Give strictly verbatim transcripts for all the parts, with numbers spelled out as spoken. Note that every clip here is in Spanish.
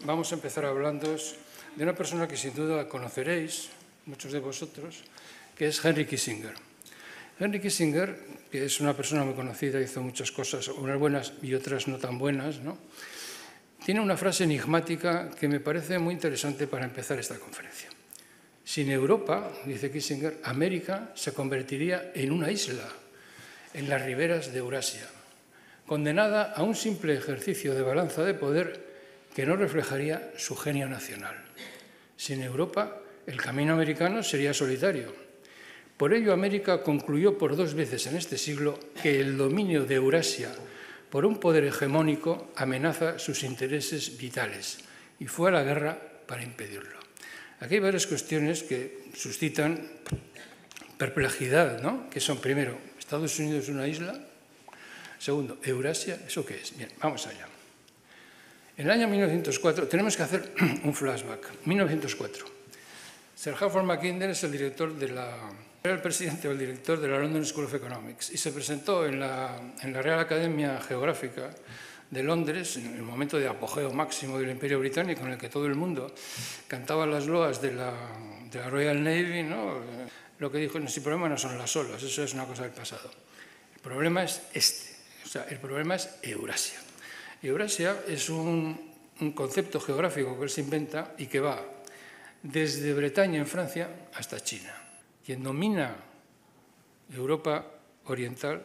vamos a empezar hablando de una persona que sin duda conoceréis, muchos de vosotros, que es Henry Kissinger. Henry Kissinger, que es una persona muy conocida, hizo muchas cosas, unas buenas y otras no tan buenas, ¿no? Tiene una frase enigmática que me parece muy interesante para empezar esta conferencia. Sin Europa, dice Kissinger, América se convertiría en una isla en las riberas de Eurasia, condenada a un simple ejercicio de balanza de poder que no reflejaría su genio nacional. Sin Europa, el camino americano sería solitario. Por ello, América concluyó por dos veces en este siglo que el dominio de Eurasia por un poder hegemónico amenaza sus intereses vitales y fue a la guerra para impedirlo. Aquí hay varias cuestiones que suscitan perplejidad, ¿no? Que son, primero, ¿Estados Unidos es una isla? Segundo, ¿Eurasia? ¿Eso qué es? Bien, vamos allá. En el año mil novecientos cuatro, tenemos que hacer un flashback. mil novecientos cuatro. Sir Halford Mackinder es el director de la... era el presidente o el director de la London School of Economics y se presentó en la, en la Real Academia Geográfica de Londres, en el momento de apogeo máximo del Imperio Británico, en el que todo el mundo cantaba las loas de la, de la Royal Navy, ¿no? Lo que dijo, no, si el problema no son las olas, eso es una cosa del pasado. El problema es este, o sea, el problema es Eurasia. Eurasia es un, un concepto geográfico que él se inventa y que va desde Bretaña en Francia hasta China. Quien domina Europa Oriental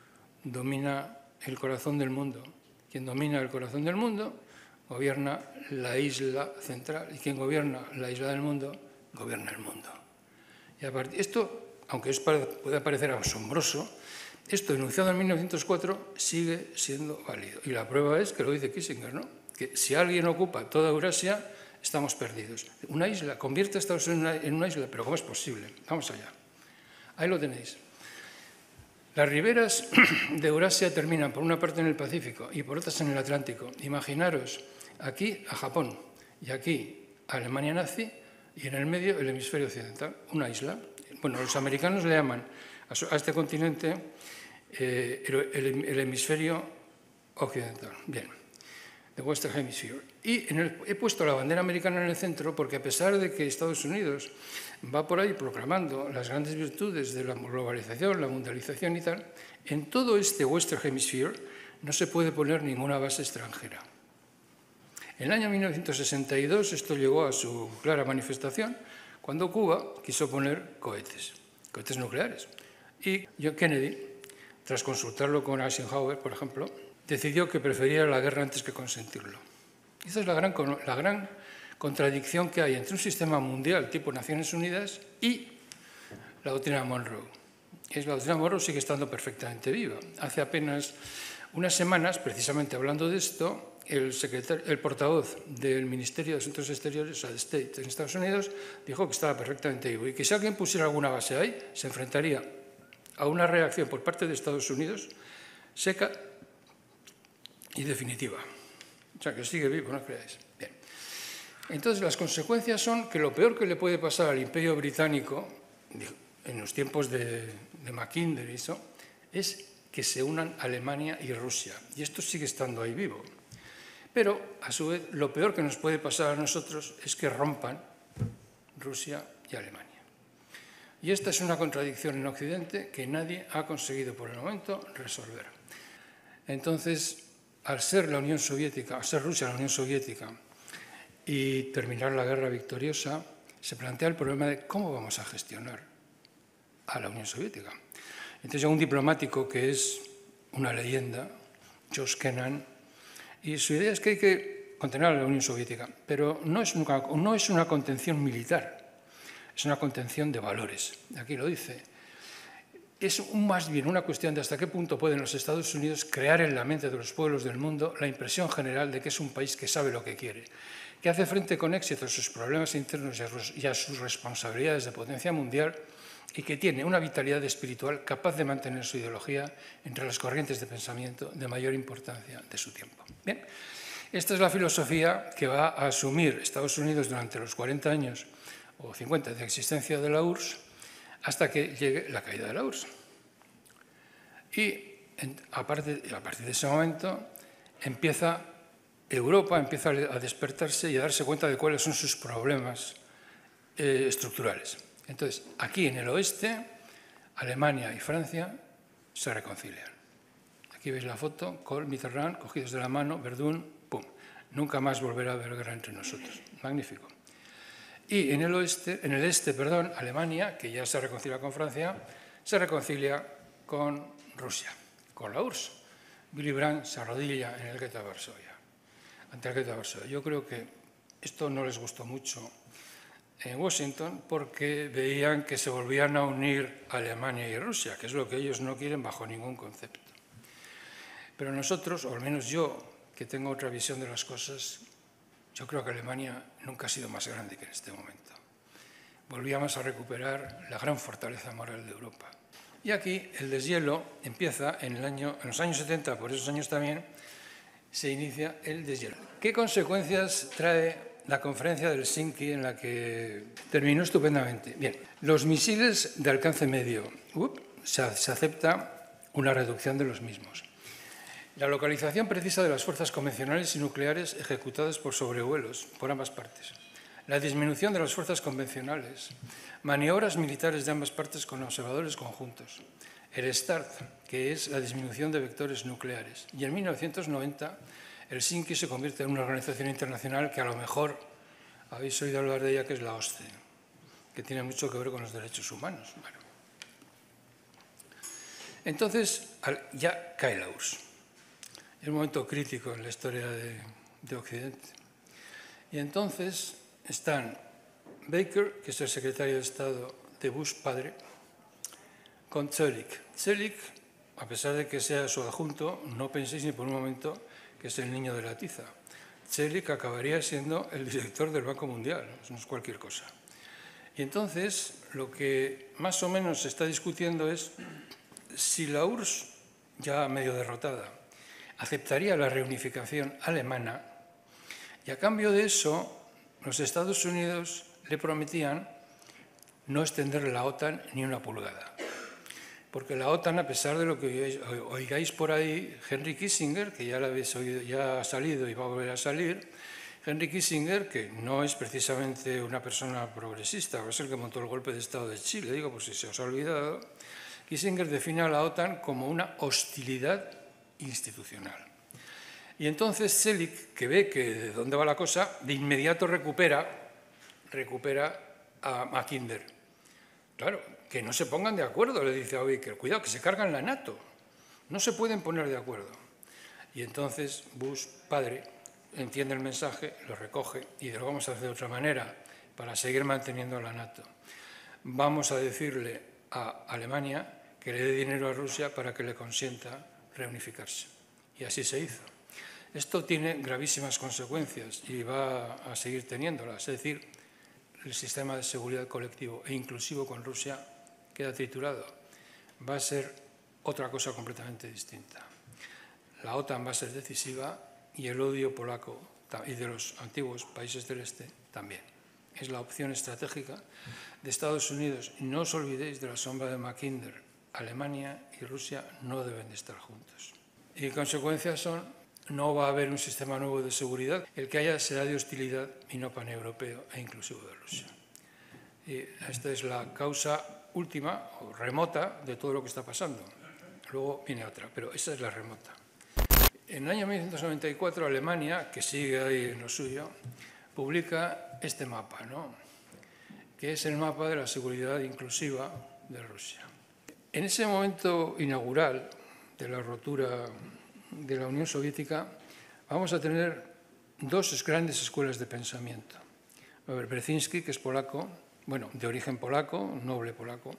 domina el corazón del mundo. Quien domina el corazón del mundo gobierna la isla central y quien gobierna la isla del mundo gobierna el mundo. Y a partir, esto, aunque es, puede parecer asombroso, esto enunciado en mil novecientos cuatro sigue siendo válido. Y la prueba es que lo dice Kissinger, ¿no? Que si alguien ocupa toda Eurasia, estamos perdidos. Una isla, convierte a Estados Unidos en una isla, pero ¿cómo es posible? Vamos allá. Ahí lo tenéis. Las riberas de Eurasia terminan por una parte en el Pacífico y por otras en el Atlántico. Imaginaros aquí a Japón y aquí a Alemania nazi y en el medio el hemisferio occidental, una isla. Bueno, los americanos le llaman a este continente eh, el, el hemisferio occidental. Bien. The Western Hemisphere. Y en el, he puesto la bandera americana en el centro porque a pesar de que Estados Unidos va por ahí proclamando las grandes virtudes de la globalización, la mundialización y tal, en todo este Western Hemisphere no se puede poner ninguna base extranjera. En el año mil novecientos sesenta y dos esto llegó a su clara manifestación cuando Cuba quiso poner cohetes, cohetes nucleares. Y John Kennedy, tras consultarlo con Eisenhower, por ejemplo, decidió que prefería la guerra antes que consentirlo. Esa es la gran, la gran contradicción que hay entre un sistema mundial tipo Naciones Unidas y la doctrina Monroe. Es la doctrina Monroe sigue estando perfectamente viva. Hace apenas unas semanas, precisamente hablando de esto, el, secretario, el portavoz del Ministerio de Asuntos Exteriores, o sea, de State en Estados Unidos, dijo que estaba perfectamente vivo y que si alguien pusiera alguna base ahí, se enfrentaría a una reacción por parte de Estados Unidos seca y definitiva. O sea, que sigue vivo, no os creáis. Bien. Entonces, las consecuencias son que lo peor que le puede pasar al Imperio Británico, en los tiempos de, de Mackinder y eso, es que se unan Alemania y Rusia. Y esto sigue estando ahí vivo. Pero, a su vez, lo peor que nos puede pasar a nosotros es que rompan Rusia y Alemania. Y esta es una contradicción en Occidente que nadie ha conseguido por el momento resolver. Entonces, al ser la Unión Soviética, al ser Rusia la Unión Soviética y terminar la guerra victoriosa, se plantea el problema de cómo vamos a gestionar a la Unión Soviética. Entonces hay un diplomático que es una leyenda, George Kennan, y su idea es que hay que contener a la Unión Soviética, pero no es una, no es una contención militar, es una contención de valores. Aquí lo dice. Es más bien una cuestión de hasta qué punto pueden los Estados Unidos crear en la mente de los pueblos del mundo la impresión general de que es un país que sabe lo que quiere, que hace frente con éxito a sus problemas internos y a sus responsabilidades de potencia mundial y que tiene una vitalidad espiritual capaz de mantener su ideología entre las corrientes de pensamiento de mayor importancia de su tiempo. Bien, esta es la filosofía que va a asumir Estados Unidos durante los cuarenta años o cincuenta de existencia de la U R S S hasta que llegue la caída de la U R S S. Y a partir, a partir de ese momento empieza Europa empieza a despertarse y a darse cuenta de cuáles son sus problemas eh, estructurales. Entonces, aquí en el oeste, Alemania y Francia se reconcilian. Aquí veis la foto, Kohl, Mitterrand, cogidos de la mano, Verdún, pum. Nunca más volverá a haber guerra entre nosotros. Magnífico. Y en el oeste, en el este, perdón, Alemania, que ya se reconcilia con Francia, se reconcilia con Rusia, con la U R S S. Willy Brandt se arrodilla en el gueto de Varsovia, ante el gueto de Varsovia. Yo creo que esto no les gustó mucho en Washington porque veían que se volvían a unir Alemania y Rusia, que es lo que ellos no quieren bajo ningún concepto. Pero nosotros, o al menos yo, que tengo otra visión de las cosas, yo creo que Alemania nunca ha sido más grande que en este momento. Volvíamos a recuperar la gran fortaleza moral de Europa. Y aquí el deshielo empieza en, el año, en los años setenta, por esos años también, se inicia el deshielo. ¿Qué consecuencias trae la conferencia de Helsinki en la que terminó estupendamente? Bien, los misiles de alcance medio, up, se, se acepta una reducción de los mismos. La localización precisa de las fuerzas convencionales y nucleares ejecutadas por sobrevuelos por ambas partes. La disminución de las fuerzas convencionales. Maniobras militares de ambas partes con observadores conjuntos. El START, que es la disminución de vectores nucleares. Y en mil novecientos noventa, Helsinki se convierte en una organización internacional que a lo mejor habéis oído hablar de ella, que es la OSCE, que tiene mucho que ver con los derechos humanos. Bueno. Entonces, ya cae la U R S S. Es un momento crítico en la historia de, de Occidente. Y entonces están Baker, que es el secretario de Estado de Bush padre, con Zoellick. Zoellick, a pesar de que sea su adjunto, no penséis ni por un momento que es el niño de la tiza. Zoellick acabaría siendo el director del Banco Mundial, no es cualquier cosa. Y entonces lo que más o menos se está discutiendo es si la U R S S, ya medio derrotada, aceptaría la reunificación alemana y a cambio de eso los Estados Unidos le prometían no extender la OTAN ni una pulgada. Porque la OTAN, a pesar de lo que oigáis por ahí, Henry Kissinger, que ya, lo habéis oído, ya ha salido y va a volver a salir, Henry Kissinger, que no es precisamente una persona progresista, es el que montó el golpe de Estado de Chile, digo, por si se os ha olvidado, Kissinger define a la OTAN como una hostilidad institucional. Y entonces Zoellick, que ve que de dónde va la cosa, de inmediato recupera, recupera a Mackinder. Claro, que no se pongan de acuerdo, le dice a Baker, cuidado, que se cargan la NATO, no se pueden poner de acuerdo. Y entonces Bush, padre, entiende el mensaje, lo recoge y lo vamos a hacer de otra manera para seguir manteniendo la NATO. Vamos a decirle a Alemania que le dé dinero a Rusia para que le consienta reunificarse. Y así se hizo. Esto tiene gravísimas consecuencias y va a seguir teniéndolas. Es decir, el sistema de seguridad colectivo e inclusivo con Rusia queda triturado. Va a ser otra cosa completamente distinta. La OTAN va a ser decisiva y el odio polaco y de los antiguos países del este también. Es la opción estratégica de Estados Unidos. No os olvidéis de la sombra de Mackinder. Alemania y Rusia no deben de estar juntos. Y consecuencias son, no va a haber un sistema nuevo de seguridad, el que haya será de hostilidad y no paneuropeo e inclusivo de Rusia. Y esta es la causa última o remota de todo lo que está pasando. Luego viene otra, pero esa es la remota. En el año mil novecientos noventa y cuatro, Alemania, que sigue ahí en lo suyo, publica este mapa, ¿no? Que es el mapa de la seguridad inclusiva de Rusia. En ese momento inaugural de la rotura de la Unión Soviética, vamos a tener dos grandes escuelas de pensamiento. Va a haber Brzezinski, que es polaco, bueno, de origen polaco, noble polaco,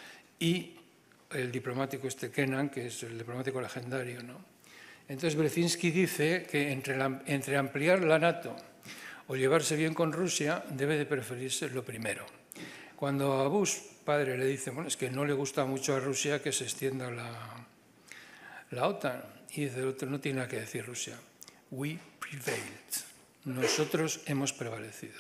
y el diplomático este Kennan, que es el diplomático legendario, ¿no? Entonces Brzezinski dice que entre, la, entre ampliar la NATO o llevarse bien con Rusia debe de preferirse lo primero. Cuando a Bush, padre, le dice, bueno, es que no le gusta mucho a Rusia que se extienda la, la OTAN, y dice el otro, no tiene nada que decir Rusia. We prevailed. Nosotros hemos prevalecido.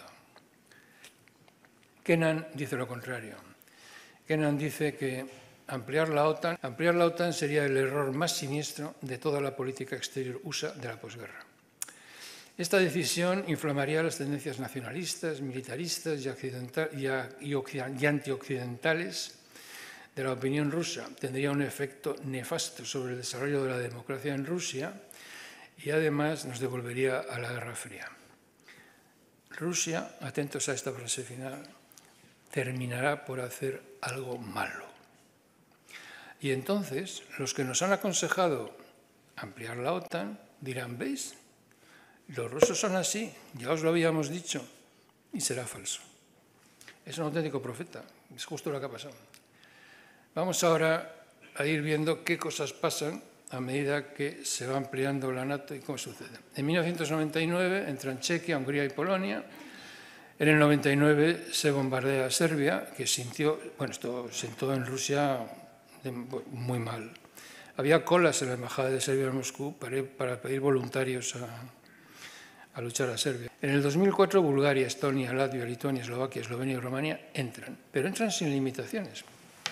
Kennan dice lo contrario. Kennan dice que ampliar la OTAN, ampliar la OTAN sería el error más siniestro de toda la política exterior U S A de la posguerra. Esta decisión inflamaría las tendencias nacionalistas, militaristas y, y, y, y antioccidentales de la opinión rusa. Tendría un efecto nefasto sobre el desarrollo de la democracia en Rusia y además nos devolvería a la Guerra Fría. Rusia, atentos a esta frase final, terminará por hacer algo malo. Y entonces los que nos han aconsejado ampliar la OTAN dirán, ¿veis? Los rusos son así, ya os lo habíamos dicho, y será falso. Es un auténtico profeta, es justo lo que ha pasado. Vamos ahora a ir viendo qué cosas pasan a medida que se va ampliando la NATO y cómo sucede. En mil novecientos noventa y nueve entran Chequia, Hungría y Polonia. En el noventa y nueve se bombardea Serbia, que sintió, bueno, esto sentó en Rusia de, muy mal. Había colas en la embajada de Serbia en Moscú para, para pedir voluntarios a, a luchar a Serbia. En el dos mil cuatro Bulgaria, Estonia, Latvia, Lituania, Eslovaquia, Eslovenia y Rumanía entran, pero entran sin limitaciones.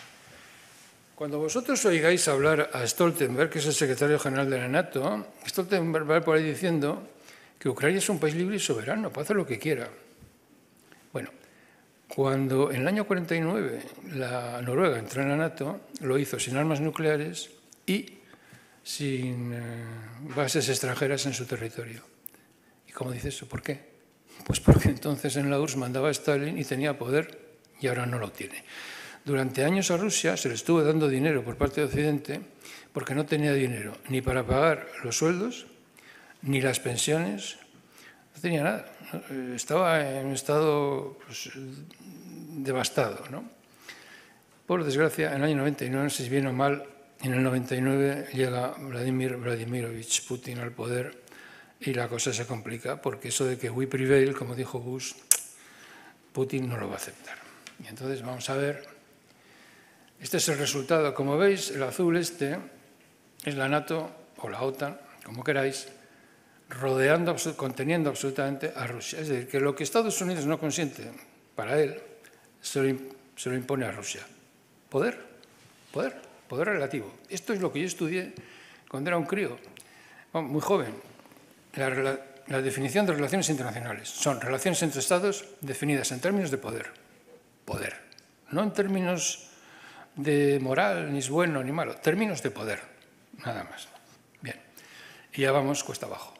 Cuando vosotros oigáis hablar a Stoltenberg, que es el secretario general de la NATO, Stoltenberg va por ahí diciendo que Ucrania es un país libre y soberano, puede hacer lo que quiera. Bueno, cuando en el año cuarenta y nueve la Noruega entró en la NATO, lo hizo sin armas nucleares y sin eh, bases extranjeras en su territorio. ¿Y cómo dice eso? ¿Por qué? Pues porque entonces en la U R S S mandaba Stalin y tenía poder y ahora no lo tiene. Durante años a Rusia se le estuvo dando dinero por parte de Occidente porque no tenía dinero ni para pagar los sueldos, ni las pensiones, no tenía nada. Estaba en un estado pues, devastado, ¿no? Por desgracia, en el año noventa y nueve, si bien o mal, en el noventa y nueve llega Vladimir Vladimirovich Putin al poder y la cosa se complica porque eso de que we prevail, como dijo Bush, Putin no lo va a aceptar. Y entonces vamos a ver. Este es el resultado. Como veis, el azul este es la NATO o la OTAN, como queráis, rodeando, conteniendo absolutamente a Rusia. Es decir, que lo que Estados Unidos no consiente para él, se lo, se lo impone a Rusia. Poder, poder, poder relativo. Esto es lo que yo estudié cuando era un crío, muy joven. La, la, la definición de relaciones internacionales son relaciones entre Estados definidas en términos de poder. Poder. No en términos de moral, ni es bueno ni malo, términos de poder, nada más. Bien, y ya vamos cuesta abajo.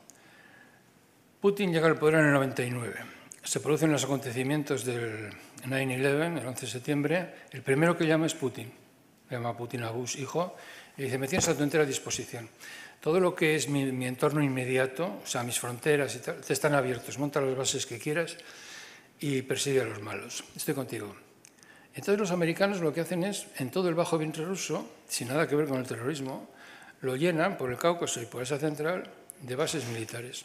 Putin llega al poder en el noventa y nueve. Se producen los acontecimientos del nueve once, el once de septiembre. El primero que llama es Putin. Le llama a Putin a Bush, hijo, y dice, me tienes a tu entera disposición. Todo lo que es mi, mi entorno inmediato, o sea, mis fronteras y tal, te están abiertos. Monta las bases que quieras y persigue a los malos. Estoy contigo. Entonces los americanos lo que hacen es, en todo el bajo vientre ruso, sin nada que ver con el terrorismo, lo llenan por el Cáucaso y por Asia Central de bases militares.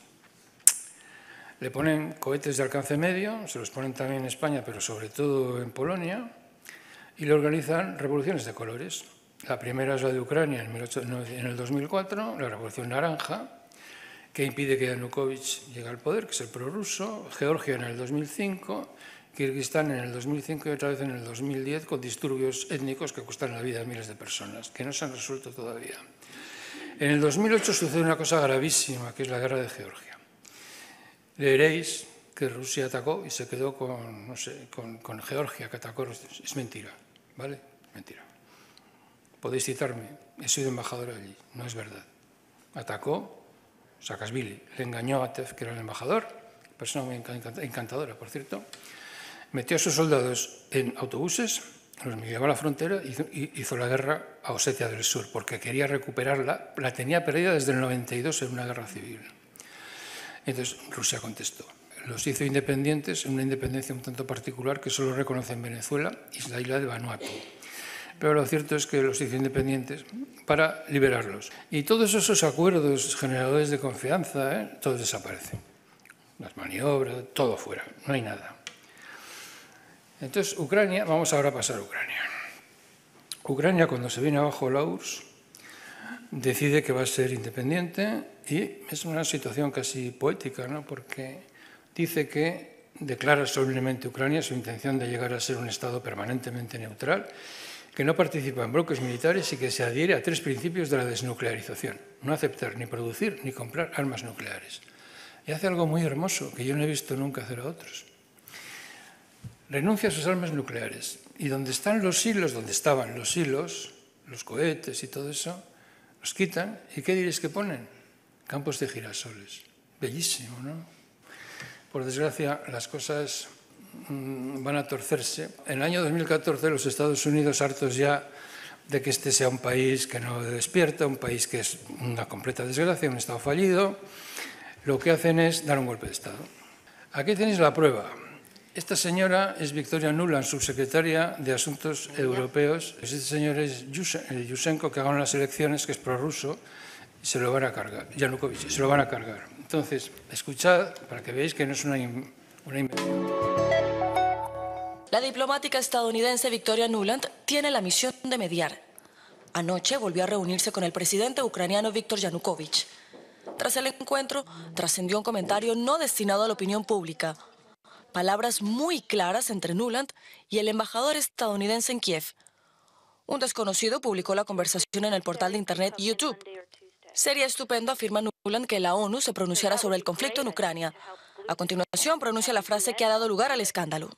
Le ponen cohetes de alcance medio, se los ponen también en España, pero sobre todo en Polonia, y le organizan revoluciones de colores. La primera es la de Ucrania en el dos mil cuatro, la Revolución Naranja, que impide que Yanukovych llegue al poder, que es el prorruso, Georgia en el dos mil cinco, Kirguistán en el dos mil cinco y otra vez en el dos mil diez con disturbios étnicos que cuestan la vida a miles de personas, que no se han resuelto todavía. En el dos mil ocho sucede una cosa gravísima, que es la guerra de Georgia. Leeréis que Rusia atacó y se quedó con, no sé, con, con Georgia, que atacó. Es mentira, ¿vale? Mentira. Podéis citarme, he sido embajador allí, no es verdad. Atacó Saakashvili, le engañó a Tev, que era el embajador, persona muy encantadora, por cierto. Metió a sus soldados en autobuses, los llevó a la frontera y hizo la guerra a Osetia del Sur, porque quería recuperarla, la tenía perdida desde el noventa y dos en una guerra civil. Entonces Rusia contestó. Los hizo independientes, en una independencia un tanto particular que solo reconoce en Venezuela y la isla de Vanuatu. Pero lo cierto es que los hizo independientes para liberarlos. Y todos esos acuerdos generadores de confianza, ¿eh? Todos desaparecen. Las maniobras, todo fuera, no hay nada. Entonces, Ucrania, vamos ahora a pasar a Ucrania. Ucrania, cuando se viene abajo la U R S S, decide que va a ser independiente y es una situación casi poética, ¿no? Porque dice que declara solemnemente Ucrania su intención de llegar a ser un Estado permanentemente neutral, que no participa en bloques militares y que se adhiere a tres principios de la desnuclearización: no aceptar ni producir ni comprar armas nucleares. y hace algo muy hermoso que yo no he visto nunca hacer a otros. Renuncia a sus armas nucleares y donde están los hilos, donde estaban los hilos, los cohetes y todo eso, los quitan y ¿qué diréis que ponen? Campos de girasoles. Bellísimo, ¿no? Por desgracia, las cosas mmm, van a torcerse. En el año dos mil catorce, los Estados Unidos, hartos ya de que este sea un país que no despierta, un país que es una completa desgracia, un Estado fallido, lo que hacen es dar un golpe de Estado. Aquí tenéis la prueba. Esta señora es Victoria Nuland, subsecretaria de Asuntos Europeos. Este señor es Yushchenko, que ganó las elecciones, que es prorruso, y se lo van a cargar. Yanukovych, se lo van a cargar. Entonces, escuchad para que veáis que no es una, una invención. La diplomática estadounidense Victoria Nuland tiene la misión de mediar. Anoche volvió a reunirse con el presidente ucraniano Viktor Yanukovych. Tras el encuentro, trascendió un comentario no destinado a la opinión pública. Palabras muy claras entre Nuland y el embajador estadounidense en Kiev. Un desconocido publicó la conversación en el portal de internet YouTube. Sería estupendo, afirma Nuland, que la ONU se pronunciara sobre el conflicto en Ucrania. A continuación, pronuncia la frase que ha dado lugar al escándalo.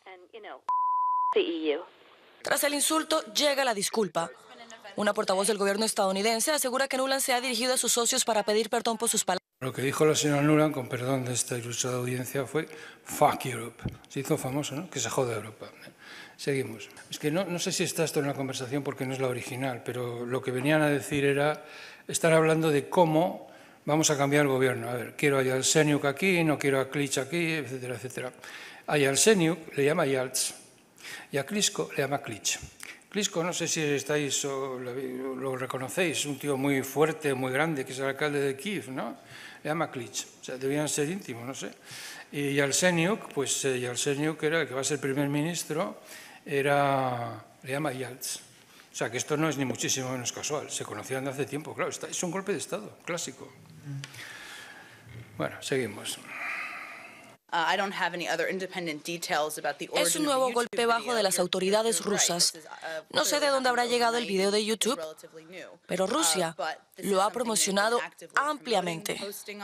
Tras el insulto, llega la disculpa. Una portavoz del gobierno estadounidense asegura que Nuland se ha dirigido a sus socios para pedir perdón por sus palabras. Lo que dijo la señora Nuland, con perdón de esta ilustrada audiencia, fue fuck Europe. Se hizo famoso, ¿no? Que se joda Europa. Seguimos. Es que no, no sé si está esto en la conversación porque no es la original, pero lo que venían a decir era estar hablando de cómo vamos a cambiar el gobierno. A ver, quiero a Yeltsin aquí, no quiero a Klitsch aquí, etcétera, etcétera. A Yeltsin le llama Yaltz y a Klitschko le llama Klitsch. Klitschko, no sé si estáis o lo, lo reconocéis, un tío muy fuerte, muy grande, que es el alcalde de Kiev, ¿no? Le llama Klitsch, o sea, debían ser íntimos, no sé. Y Yeltsin, pues eh, Yeltsin, que era el que va a ser primer ministro, era, le llama Yaltz. O sea, que esto no es ni muchísimo menos casual, se conocían de hace tiempo, claro, está, es un golpe de Estado, clásico. Bueno, seguimos. Es un nuevo golpe bajo de las autoridades rusas. No sé de dónde habrá llegado el video de YouTube, pero Rusia lo ha promocionado ampliamente.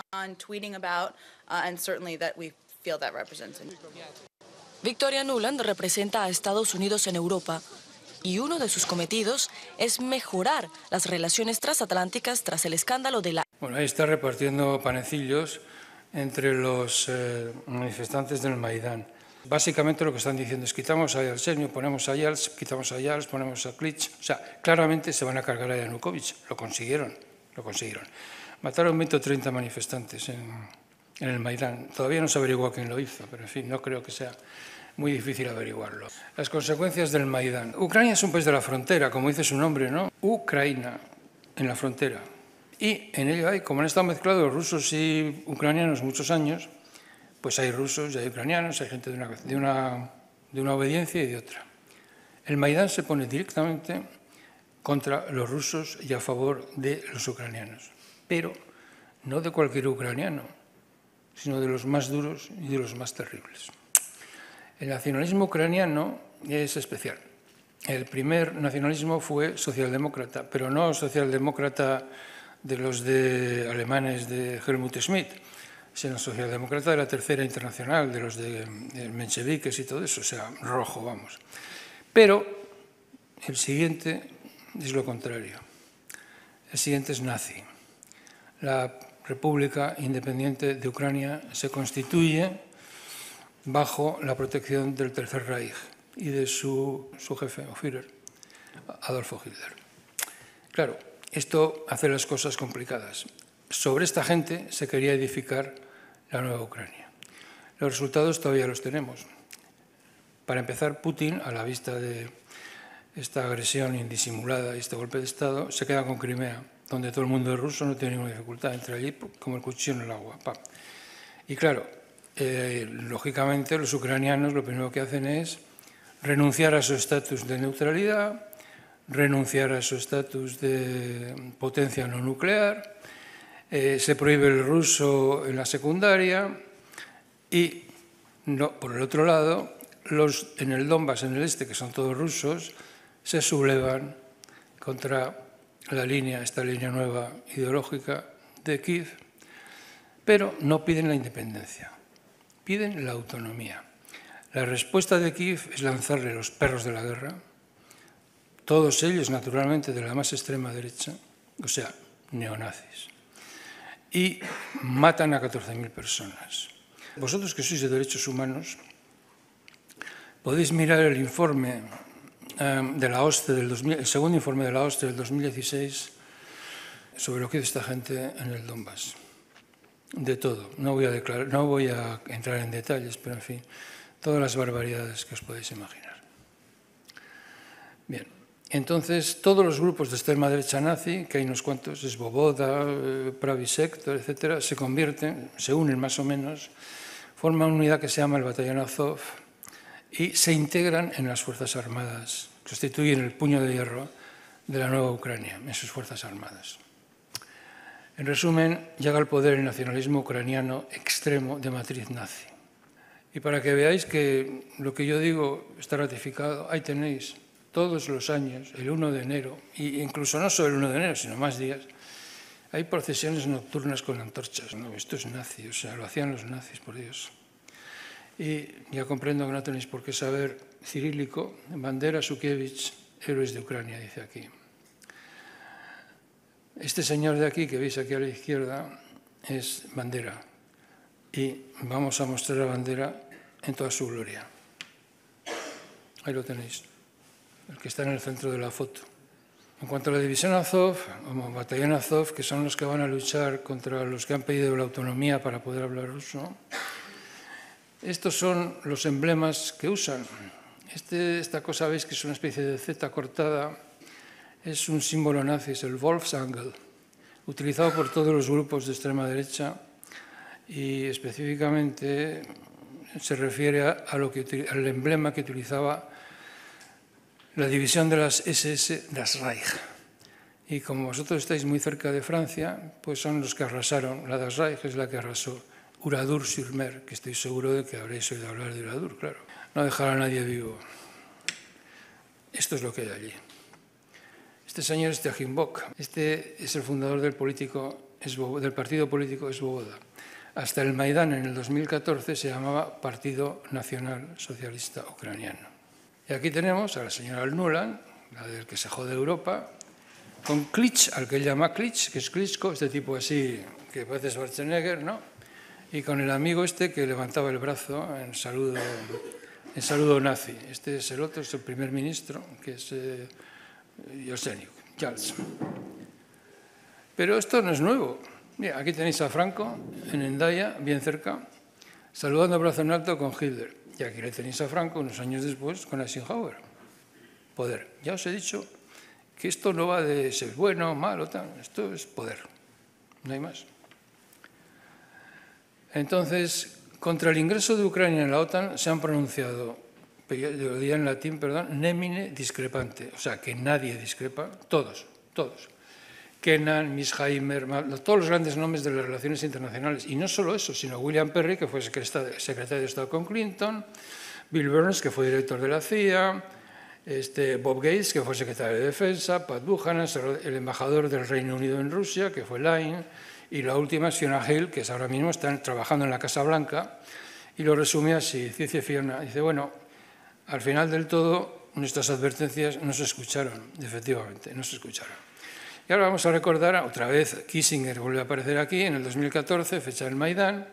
Victoria Nuland representa a Estados Unidos en Europa y uno de sus cometidos es mejorar las relaciones transatlánticas tras el escándalo de la... Bueno, ahí está repartiendo panecillos entre los eh, manifestantes del Maidán. Básicamente lo que están diciendo es quitamos a Yeltsin, ponemos a Yaltz, quitamos a Yaltz, ponemos a Klitsch. O sea, claramente se van a cargar a Yanukovych. Lo consiguieron, lo consiguieron. Mataron veinte o treinta manifestantes en, en el Maidán. Todavía no se averigua quién lo hizo, pero en fin, no creo que sea muy difícil averiguarlo. Las consecuencias del Maidán. Ucrania es un país de la frontera, como dice su nombre, ¿no? Ucrania, en la frontera. Y en ello hay, como han estado mezclados rusos y ucranianos muchos años, pues hay rusos y hay ucranianos, hay gente de una, de una, de una obediencia y de otra. El Maidán se pone directamente contra los rusos y a favor de los ucranianos, pero no de cualquier ucraniano, sino de los más duros y de los más terribles. El nacionalismo ucraniano es especial. El primer nacionalismo fue socialdemócrata, pero no socialdemócrata de los de alemanes de Helmut Schmidt, sino socialdemócrata de la Tercera Internacional, de los de, de mencheviques y todo eso, o sea, rojo, vamos. Pero el siguiente es lo contrario. El siguiente es nazi. La República Independiente de Ucrania se constituye bajo la protección del Tercer Reich y de su, su jefe, o Führer, Adolfo Hitler. Claro, esto hace las cosas complicadas. Sobre esta gente se quería edificar la nueva Ucrania. Los resultados todavía los tenemos. Para empezar, Putin, a la vista de esta agresión indisimulada y este golpe de Estado, se queda con Crimea, donde todo el mundo es ruso, no tiene ninguna dificultad, entra allí como el cuchillo en el agua. ¡Pam! Y claro, eh, lógicamente los ucranianos lo primero que hacen es renunciar a su estatus de neutralidad, renunciar a su estatus de potencia no nuclear, eh, se prohíbe el ruso en la secundaria y, no, por el otro lado, los en el Donbass, en el este, que son todos rusos, se sublevan contra la línea, esta línea nueva ideológica de Kiev, pero no piden la independencia, piden la autonomía. La respuesta de Kiev es lanzarle los perros de la guerra, todos ellos naturalmente de la más extrema derecha, o sea, neonazis, y matan a catorce mil personas. Vosotros que sois de derechos humanos, podéis mirar el informe um, de la OSCE, del dos mil, el segundo informe de la OSCE del dos mil dieciséis sobre lo que hace esta gente en el Donbass. De todo. No voy a declarar, no voy a entrar en detalles, pero en fin, todas las barbaridades que os podéis imaginar. Bien, entonces todos los grupos de extrema derecha nazi, que hay unos cuantos, Svoboda, Pravý sektor, etcétera, se convierten, se unen más o menos, forman una unidad que se llama el Batallón Azov y se integran en las Fuerzas Armadas, constituyen el puño de hierro de la nueva Ucrania, en sus Fuerzas Armadas. En resumen, llega al poder el nacionalismo ucraniano extremo de matriz nazi. Y para que veáis que lo que yo digo está ratificado, ahí tenéis todos los años, el uno de enero, e incluso no solo el uno de enero, sino más días, hay procesiones nocturnas con antorchas. No, esto es nazi, o sea, lo hacían los nazis, por Dios. Y ya comprendo que no tenéis por qué saber cirílico, Bandera, Shukevich, héroes de Ucrania, dice aquí. Este señor de aquí, que veis aquí a la izquierda, es Bandera. Y vamos a mostrar a Bandera en toda su gloria. Ahí lo tenéis, el que está en el centro de la foto. En cuanto a la división Azov, como batallón Azov, que son los que van a luchar contra los que han pedido la autonomía para poder hablar ruso, estos son los emblemas que usan. Este, esta cosa, veis que es una especie de Z cortada, es un símbolo nazi, es el Wolfsangel, utilizado por todos los grupos de extrema derecha y específicamente se refiere a, a lo que, al emblema que utilizaba la división de las ese ese Das Reich. Y como vosotros estáis muy cerca de Francia, pues son los que arrasaron. La Das Reich es la que arrasó Uradour-sur-Mer, que estoy seguro de que habréis oído hablar de Uradour, claro. No dejar a nadie vivo. Esto es lo que hay allí. Este señor es Tejimbok. Este es el fundador del, político, del partido político Svoboda. Hasta el Maidán en el dos mil catorce se llamaba Partido Nacional Socialista Ucraniano. Y aquí tenemos a la señora Nuland, la del que se jode Europa, con Klitsch, al que él llama Klitsch, que es Klitschko, este tipo así que parece Schwarzenegger, ¿no? Y con el amigo este que levantaba el brazo en saludo, en saludo nazi. Este es el otro, es el primer ministro, que es eh, Yeltsin, Yeltsin. Pero esto no es nuevo. Mira, aquí tenéis a Franco, en Hendaya, bien cerca, saludando brazo en alto con Hitler. Y aquí le tenéis a Franco, unos años después, con Eisenhower. Poder. Ya os he dicho que esto no va de ser bueno, malo, tal. Esto es poder. No hay más. Entonces, contra el ingreso de Ucrania en la OTAN se han pronunciado, yo lo diría en latín, perdón, nemine discrepante. O sea, que nadie discrepa. Todos, todos. Kennan, Misheimer, todos los grandes nombres de las relaciones internacionales. Y no solo eso, sino William Perry, que fue secretario de Estado con Clinton, Bill Burns, que fue director de la C I A, este, Bob Gates, que fue secretario de Defensa, Pat Buchanan, el embajador del Reino Unido en Rusia, que fue Lyne, y la última es Fiona Hill, que es ahora mismo está trabajando en la Casa Blanca, y lo resume así, dice Fiona, dice, bueno, al final del todo, nuestras advertencias no se escucharon, efectivamente, no se escucharon. Y ahora vamos a recordar, otra vez, Kissinger vuelve a aparecer aquí, en el dos mil catorce, fecha del Maidán.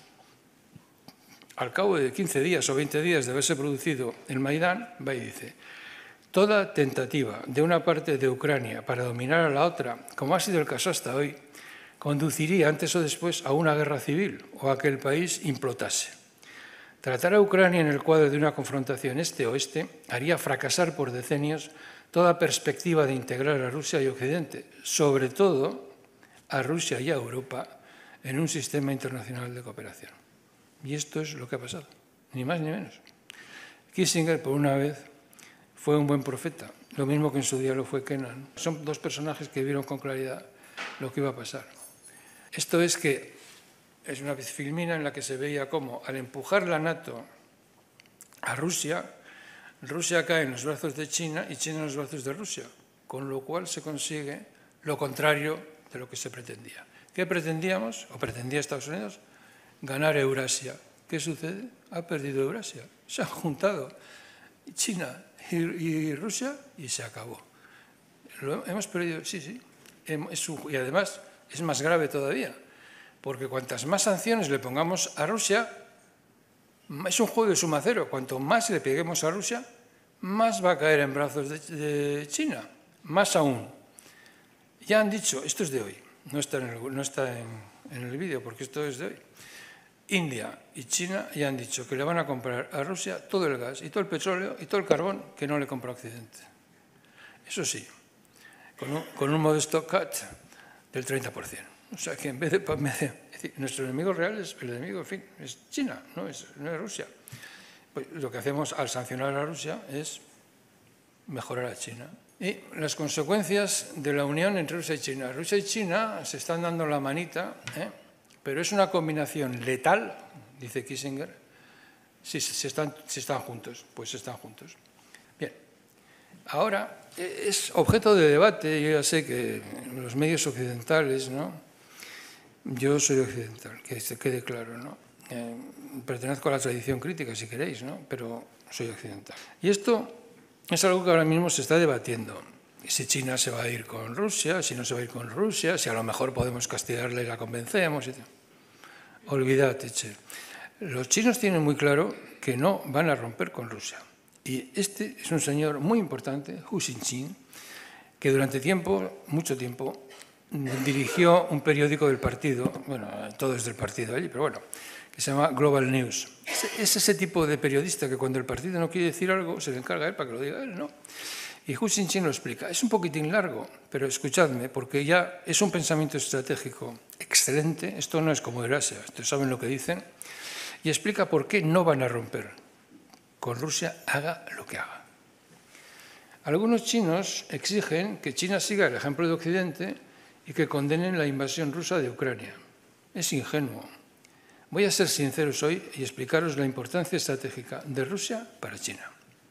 Al cabo de quince días o veinte días de haberse producido el Maidán, va y dice, toda tentativa de una parte de Ucrania para dominar a la otra, como ha sido el caso hasta hoy, conduciría antes o después a una guerra civil o a que el país implotase. Tratar a Ucrania en el cuadro de una confrontación este-oeste haría fracasar por decenios toda perspectiva de integrar a Rusia y Occidente, sobre todo a Rusia y a Europa, en un sistema internacional de cooperación. Y esto es lo que ha pasado, ni más ni menos. Kissinger, por una vez, fue un buen profeta, lo mismo que en su día lo fue Kennan. Son dos personajes que vieron con claridad lo que iba a pasar. Esto es que es una filmina en la que se veía cómo, al empujar la NATO a Rusia, Rusia cae en los brazos de China y China en los brazos de Rusia, con lo cual se consigue lo contrario de lo que se pretendía. ¿Qué pretendíamos, o pretendía Estados Unidos? Ganar Eurasia. ¿Qué sucede? Ha perdido Eurasia. Se han juntado China y, y Rusia y se acabó. Lo hemos perdido, sí, sí. Y además es más grave todavía, porque cuantas más sanciones le pongamos a Rusia, es un juego de suma cero. Cuanto más le peguemos a Rusia, más va a caer en brazos de, de China. Más aún. Ya han dicho, esto es de hoy, no está en el, no está en, en el vídeo porque esto es de hoy. India y China ya han dicho que le van a comprar a Rusia todo el gas y todo el petróleo y todo el carbón que no le compra a Occidente. Eso sí, con un, con un modesto cut del treinta por ciento. O sea que en vez de, en vez de es decir, nuestro enemigo real es el enemigo, en fin, es China, no es, no es Rusia. Pues lo que hacemos al sancionar a Rusia es mejorar a China. Y las consecuencias de la unión entre Rusia y China. Rusia y China se están dando la manita, ¿eh? Pero es una combinación letal, dice Kissinger, si, si, están, si están juntos, pues están juntos. Bien, ahora es objeto de debate, yo ya sé que los medios occidentales, ¿no? Yo soy occidental, que se quede claro, ¿no? Eh, pertenezco a la tradición crítica, si queréis, ¿no? Pero soy occidental. Y esto es algo que ahora mismo se está debatiendo. Si China se va a ir con Rusia, si no se va a ir con Rusia, si a lo mejor podemos castigarle y la convencemos. Y olvídate, che. Los chinos tienen muy claro que no van a romper con Rusia. Y este es un señor muy importante, Hu Xinqin, que durante tiempo, mucho tiempo, dirigió un periódico del partido, bueno, todo es del partido allí, pero bueno, que se llama Global News. Es ese tipo de periodista que cuando el partido no quiere decir algo, se le encarga a él para que lo diga él, ¿no? Y Hu Xinqin lo explica. Es un poquitín largo, pero escuchadme, porque ya es un pensamiento estratégico excelente. Esto no es como Eurasia, ustedes saben lo que dicen. Y explica por qué no van a romper con Rusia, haga lo que haga. Algunos chinos exigen que China siga el ejemplo de Occidente y que condenen la invasión rusa de Ucrania. Es ingenuo. Voy a ser sinceros hoy y explicaros la importancia estratégica de Rusia para China.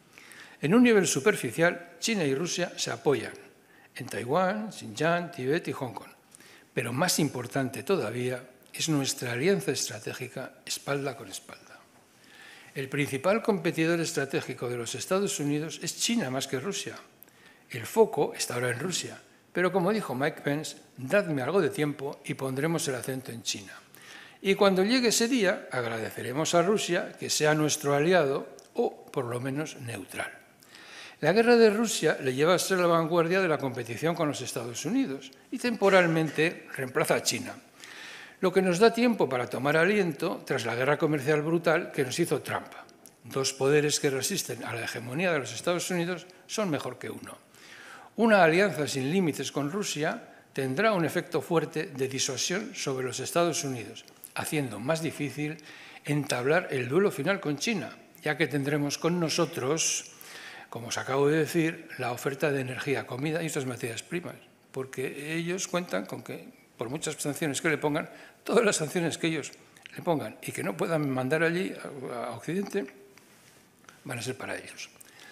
En un nivel superficial, China y Rusia se apoyan en Taiwán, Xinjiang, Tíbet y Hong Kong. Pero más importante todavía es nuestra alianza estratégica espalda con espalda. El principal competidor estratégico de los Estados Unidos es China más que Rusia. El foco está ahora en Rusia, pero como dijo Mike Pence, dadme algo de tiempo y pondremos el acento en China. Y cuando llegue ese día, agradeceremos a Rusia que sea nuestro aliado o, por lo menos, neutral. La guerra de Rusia le lleva a ser la vanguardia de la competición con los Estados Unidos y temporalmente reemplaza a China, lo que nos da tiempo para tomar aliento tras la guerra comercial brutal que nos hizo Trump. Dos poderes que resisten a la hegemonía de los Estados Unidos son mejor que uno. Una alianza sin límites con Rusia tendrá un efecto fuerte de disuasión sobre los Estados Unidos, haciendo más difícil entablar el duelo final con China, ya que tendremos con nosotros, como os acabo de decir, la oferta de energía, comida y otras materias primas, porque ellos cuentan con que, por muchas sanciones que le pongan, todas las sanciones que ellos le pongan y que no puedan mandar allí a Occidente, van a ser para ellos.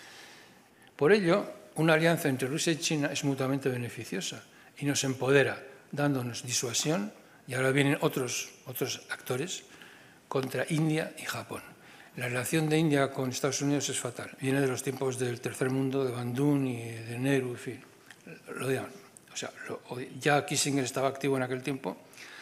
Por ello, una alianza entre Rusia y China es mutuamente beneficiosa y nos empodera, dándonos disuasión, y ahora vienen otros, otros actores, contra India y Japón. La relación de India con Estados Unidos es fatal. Viene de los tiempos del tercer mundo, de Bandung y de Nehru, en fin. Lo odiaban. O sea, lo, ya Kissinger estaba activo en aquel tiempo.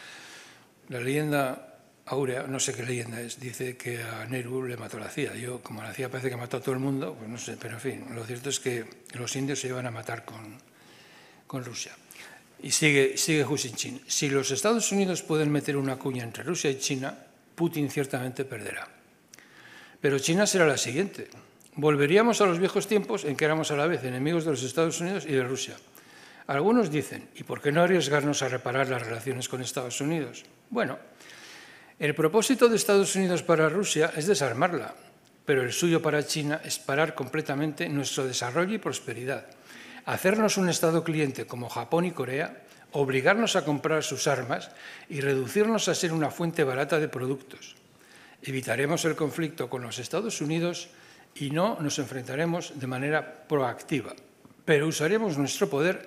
La leyenda áurea, no sé qué leyenda es, dice que a Nehru le mató la C I A. Yo, como la C I A parece que mató a todo el mundo, pues no sé, pero en fin, lo cierto es que los indios se iban a matar con, con Rusia. Y sigue, sigue Hu Xinqin. Si los Estados Unidos pueden meter una cuña entre Rusia y China, Putin ciertamente perderá. Pero China será la siguiente. Volveríamos a los viejos tiempos en que éramos a la vez enemigos de los Estados Unidos y de Rusia. Algunos dicen, ¿y por qué no arriesgarnos a reparar las relaciones con Estados Unidos? Bueno, el propósito de Estados Unidos para Rusia es desarmarla, pero el suyo para China es parar completamente nuestro desarrollo y prosperidad, hacernos un Estado cliente como Japón y Corea, obligarnos a comprar sus armas y reducirnos a ser una fuente barata de productos. Evitaremos el conflicto con los Estados Unidos y no nos enfrentaremos de manera proactiva, pero usaremos nuestro poder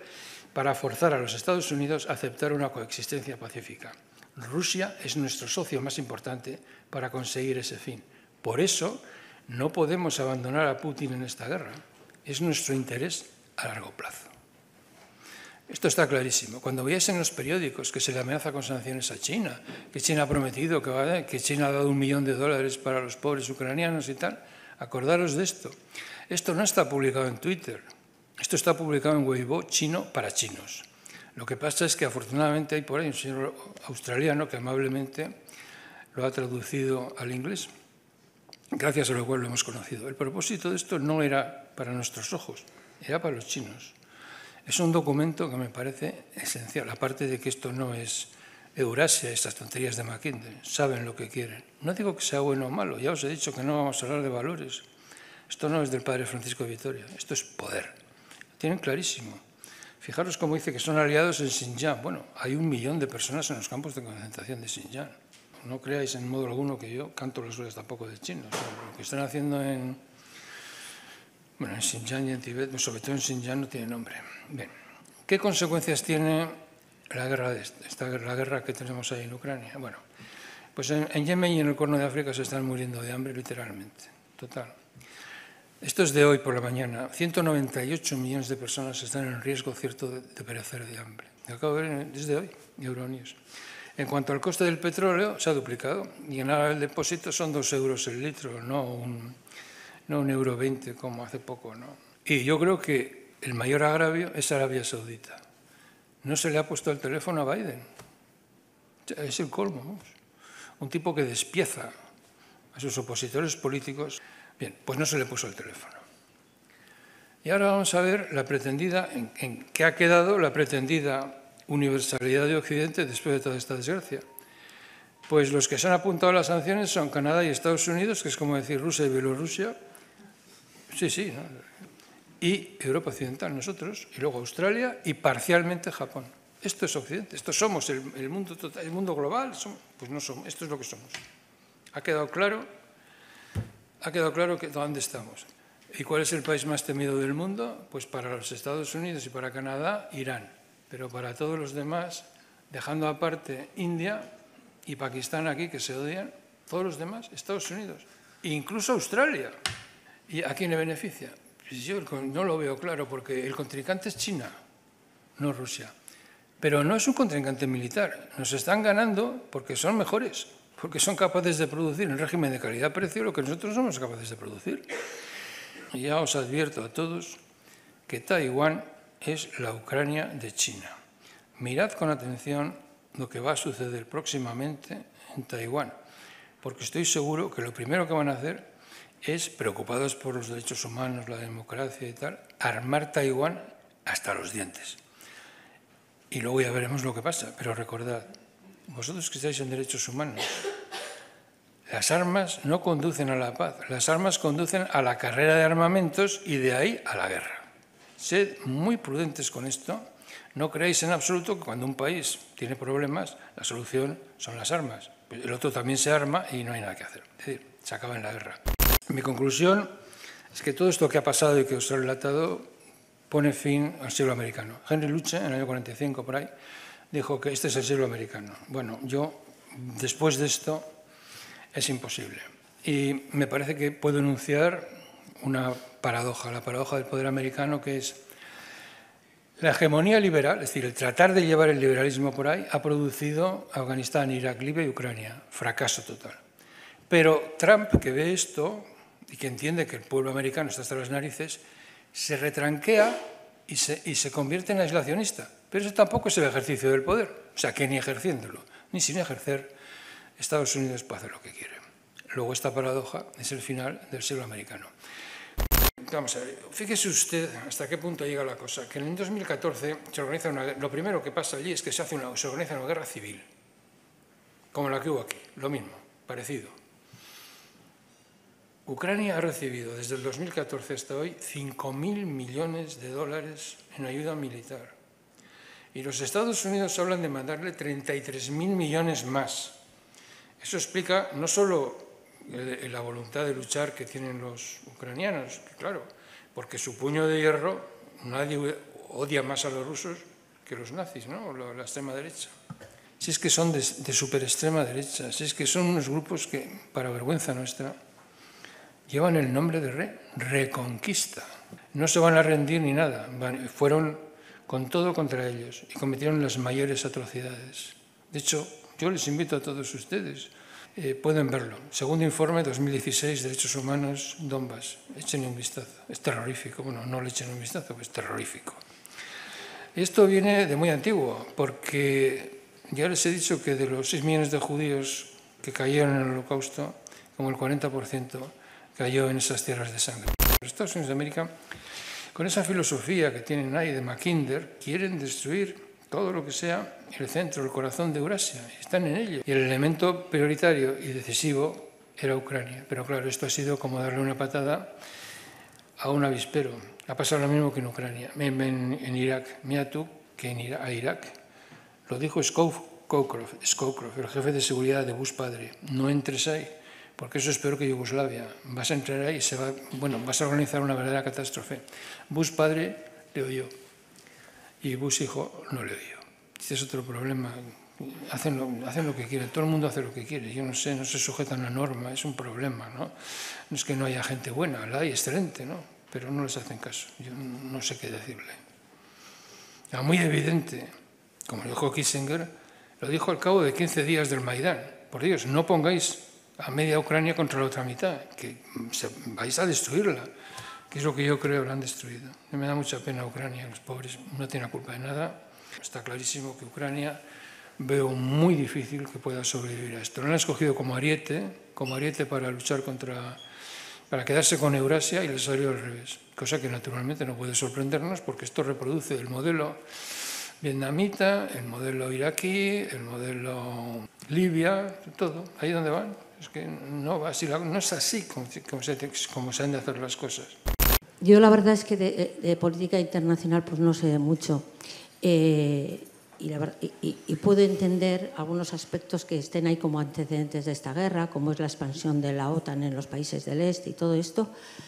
para forzar a los Estados Unidos a aceptar una coexistencia pacífica. Rusia es nuestro socio más importante para conseguir ese fin. Por eso no podemos abandonar a Putin en esta guerra. Es nuestro interés a largo plazo. Esto está clarísimo. Cuando veáis en los periódicos que se le amenaza con sanciones a China, que China ha prometido que, va, que China ha dado un millón de dólares para los pobres ucranianos y tal, acordaros de esto. Esto no está publicado en Twitter. Esto está publicado en Weibo chino para chinos. Lo que pasa es que afortunadamente hay por ahí un señor australiano que amablemente lo ha traducido al inglés, gracias a lo cual lo hemos conocido. El propósito de esto no era para nuestros ojos, era para los chinos. Es un documento que me parece esencial, aparte de que esto no es Eurasia, estas tonterías de Mackinder, saben lo que quieren. No digo que sea bueno o malo, ya os he dicho que no vamos a hablar de valores. Esto no es del padre Francisco de Vitoria, esto es poder. Lo tienen clarísimo. Fijaros cómo dice que son aliados en Xinjiang. Bueno, hay un millón de personas en los campos de concentración de Xinjiang. No creáis en modo alguno que yo canto las glorias tampoco de chinos. Lo que están haciendo en, bueno, en Xinjiang y en Tibet, sobre todo en Xinjiang, no tiene nombre. Bien, ¿qué consecuencias tiene la guerra, de esta, la guerra que tenemos ahí en Ucrania? Bueno, pues en, en Yemen y en el Cuerno de África se están muriendo de hambre, literalmente. Total. Esto es de hoy por la mañana. ciento noventa y ocho millones de personas están en riesgo cierto de, de perecer de hambre. Lo acabo de ver desde hoy, Euronews. En cuanto al coste del petróleo, se ha duplicado. Y en el depósito son dos euros el litro, no un, no un euro veinte como hace poco, ¿no? Y yo creo que el mayor agravio es Arabia Saudita. No se le ha puesto el teléfono a Biden. Es el colmo, vamos. Un tipo que despieza a sus opositores políticos. Bien, pues no se le puso el teléfono. Y ahora vamos a ver la pretendida, en, en qué ha quedado la pretendida universalidad de Occidente después de toda esta desgracia. Pues los que se han apuntado a las sanciones son Canadá y Estados Unidos, que es como decir Rusia y Bielorrusia. Sí, sí, ¿no? Y Europa Occidental, nosotros, y luego Australia y parcialmente Japón. Esto es Occidente, esto somos el, el, mundo, total, el mundo global, somos, pues no somos, esto es lo que somos. ¿Ha quedado claro? Ha quedado claro que, dónde estamos. ¿Y cuál es el país más temido del mundo? Pues para los Estados Unidos y para Canadá, Irán. Pero para todos los demás, dejando aparte India y Pakistán aquí, que se odian, todos los demás, Estados Unidos, e incluso Australia. ¿Y a quién le beneficia? Pues yo no lo veo claro, porque el contrincante es China, no Rusia. Pero no es un contrincante militar. Nos están ganando porque son mejores, porque son capaces de producir en régimen de calidad-precio lo que nosotros somos capaces de producir. Y ya os advierto a todos que Taiwán es la Ucrania de China. Mirad con atención lo que va a suceder próximamente en Taiwán, porque estoy seguro que lo primero que van a hacer es, preocupados por los derechos humanos, la democracia y tal, armar Taiwán hasta los dientes. Y luego ya veremos lo que pasa, pero recordad, vosotros que estáis en derechos humanos, las armas no conducen a la paz, las armas conducen a la carrera de armamentos y de ahí a la guerra. Sed muy prudentes con esto, no creáis en absoluto que cuando un país tiene problemas, la solución son las armas. El otro también se arma y no hay nada que hacer, es decir, se acaba en la guerra. Mi conclusión es que todo esto que ha pasado y que os he relatado pone fin al siglo americano. Henry Luce, en el año cuarenta y cinco por ahí, dijo que este es el siglo americano. Bueno, yo, después de esto, es imposible. Y me parece que puedo enunciar una paradoja, la paradoja del poder americano, que es la hegemonía liberal, es decir, el tratar de llevar el liberalismo por ahí, ha producido Afganistán, Irak, Libia y Ucrania. Fracaso total. Pero Trump, que ve esto y que entiende que el pueblo americano está hasta las narices, se retranquea y se, y se convierte en aislacionista. Pero eso tampoco es el ejercicio del poder. O sea, que ni ejerciéndolo, ni sin ejercer, Estados Unidos puede hacer lo que quiere. Luego esta paradoja es el final del siglo americano. Vamos a ver, fíjese usted hasta qué punto llega la cosa, que en el dos mil catorce se organiza una, lo primero que pasa allí es que se, hace una, se organiza una guerra civil, como la que hubo aquí, lo mismo, parecido. Ucrania ha recibido desde el dos mil catorce hasta hoy cinco mil millones de dólares en ayuda militar. Y los Estados Unidos hablan de mandarle treinta y tres mil millones más. Eso explica no solo la voluntad de luchar que tienen los ucranianos, claro, porque su puño de hierro, nadie odia más a los rusos que los nazis, ¿no? O la extrema derecha. Si es que son de, de super extrema derecha, si es que son unos grupos que, para vergüenza nuestra, llevan el nombre de re, Reconquista. No se van a rendir ni nada, van, fueron con todo contra ellos y cometieron las mayores atrocidades. De hecho, yo les invito a todos ustedes, eh, pueden verlo. Segundo informe, dos mil dieciséis, Derechos Humanos, Donbass. Echen un vistazo. Es terrorífico. Bueno, no le echen un vistazo, pues es terrorífico. Esto viene de muy antiguo, porque ya les he dicho que de los seis millones de judíos que cayeron en el Holocausto, como el cuarenta por ciento cayó en esas tierras de sangre. Los Estados Unidos de América, con esa filosofía que tienen ahí de Mackinder, quieren destruir todo lo que sea el centro, el corazón de Eurasia. Están en ello. Y el elemento prioritario y decisivo era Ucrania. Pero claro, esto ha sido como darle una patada a un avispero. Ha pasado lo mismo que en Ucrania, en, en, en Irak. Mira tú que en Irak, a Irak lo dijo Scowcroft, Scowcroft, el jefe de seguridad de Bush padre. No entres ahí, porque eso es peor que Yugoslavia. Vas a entrar ahí y se va, bueno, vas a organizar una verdadera catástrofe. Bush padre le oyó y Bush hijo no le oyó. Este es otro problema. Hacen lo, hacen lo que quieren, todo el mundo hace lo que quiere. Yo no sé, no se sujetan a la norma, es un problema, ¿no? No es que no haya gente buena, la hay, excelente, ¿no? Pero no les hacen caso. Yo no sé qué decirle. Era muy evidente. Como dijo Kissinger, lo dijo al cabo de quince días del Maidán. Por Dios, no pongáis a media Ucrania contra la otra mitad, que se, vais a destruirla, que es lo que yo creo la han destruido. Me da mucha pena Ucrania, los pobres no tienen culpa de nada. Está clarísimo que Ucrania veo muy difícil que pueda sobrevivir a esto. Lo han escogido como ariete, como ariete para luchar contra, para quedarse con Eurasia y les salió al revés. Cosa que naturalmente no puede sorprendernos porque esto reproduce el modelo vietnamita, el modelo iraquí, el modelo Libia, todo, ahí donde van. Es que no, va así, no es así como, como, se, como se han de hacer las cosas. Yo la verdad es que de, de política internacional pues no sé mucho eh, y, la verdad, y, y puedo entender algunos aspectos que estén ahí como antecedentes de esta guerra, como es la expansión de la OTAN en los países del este y todo esto,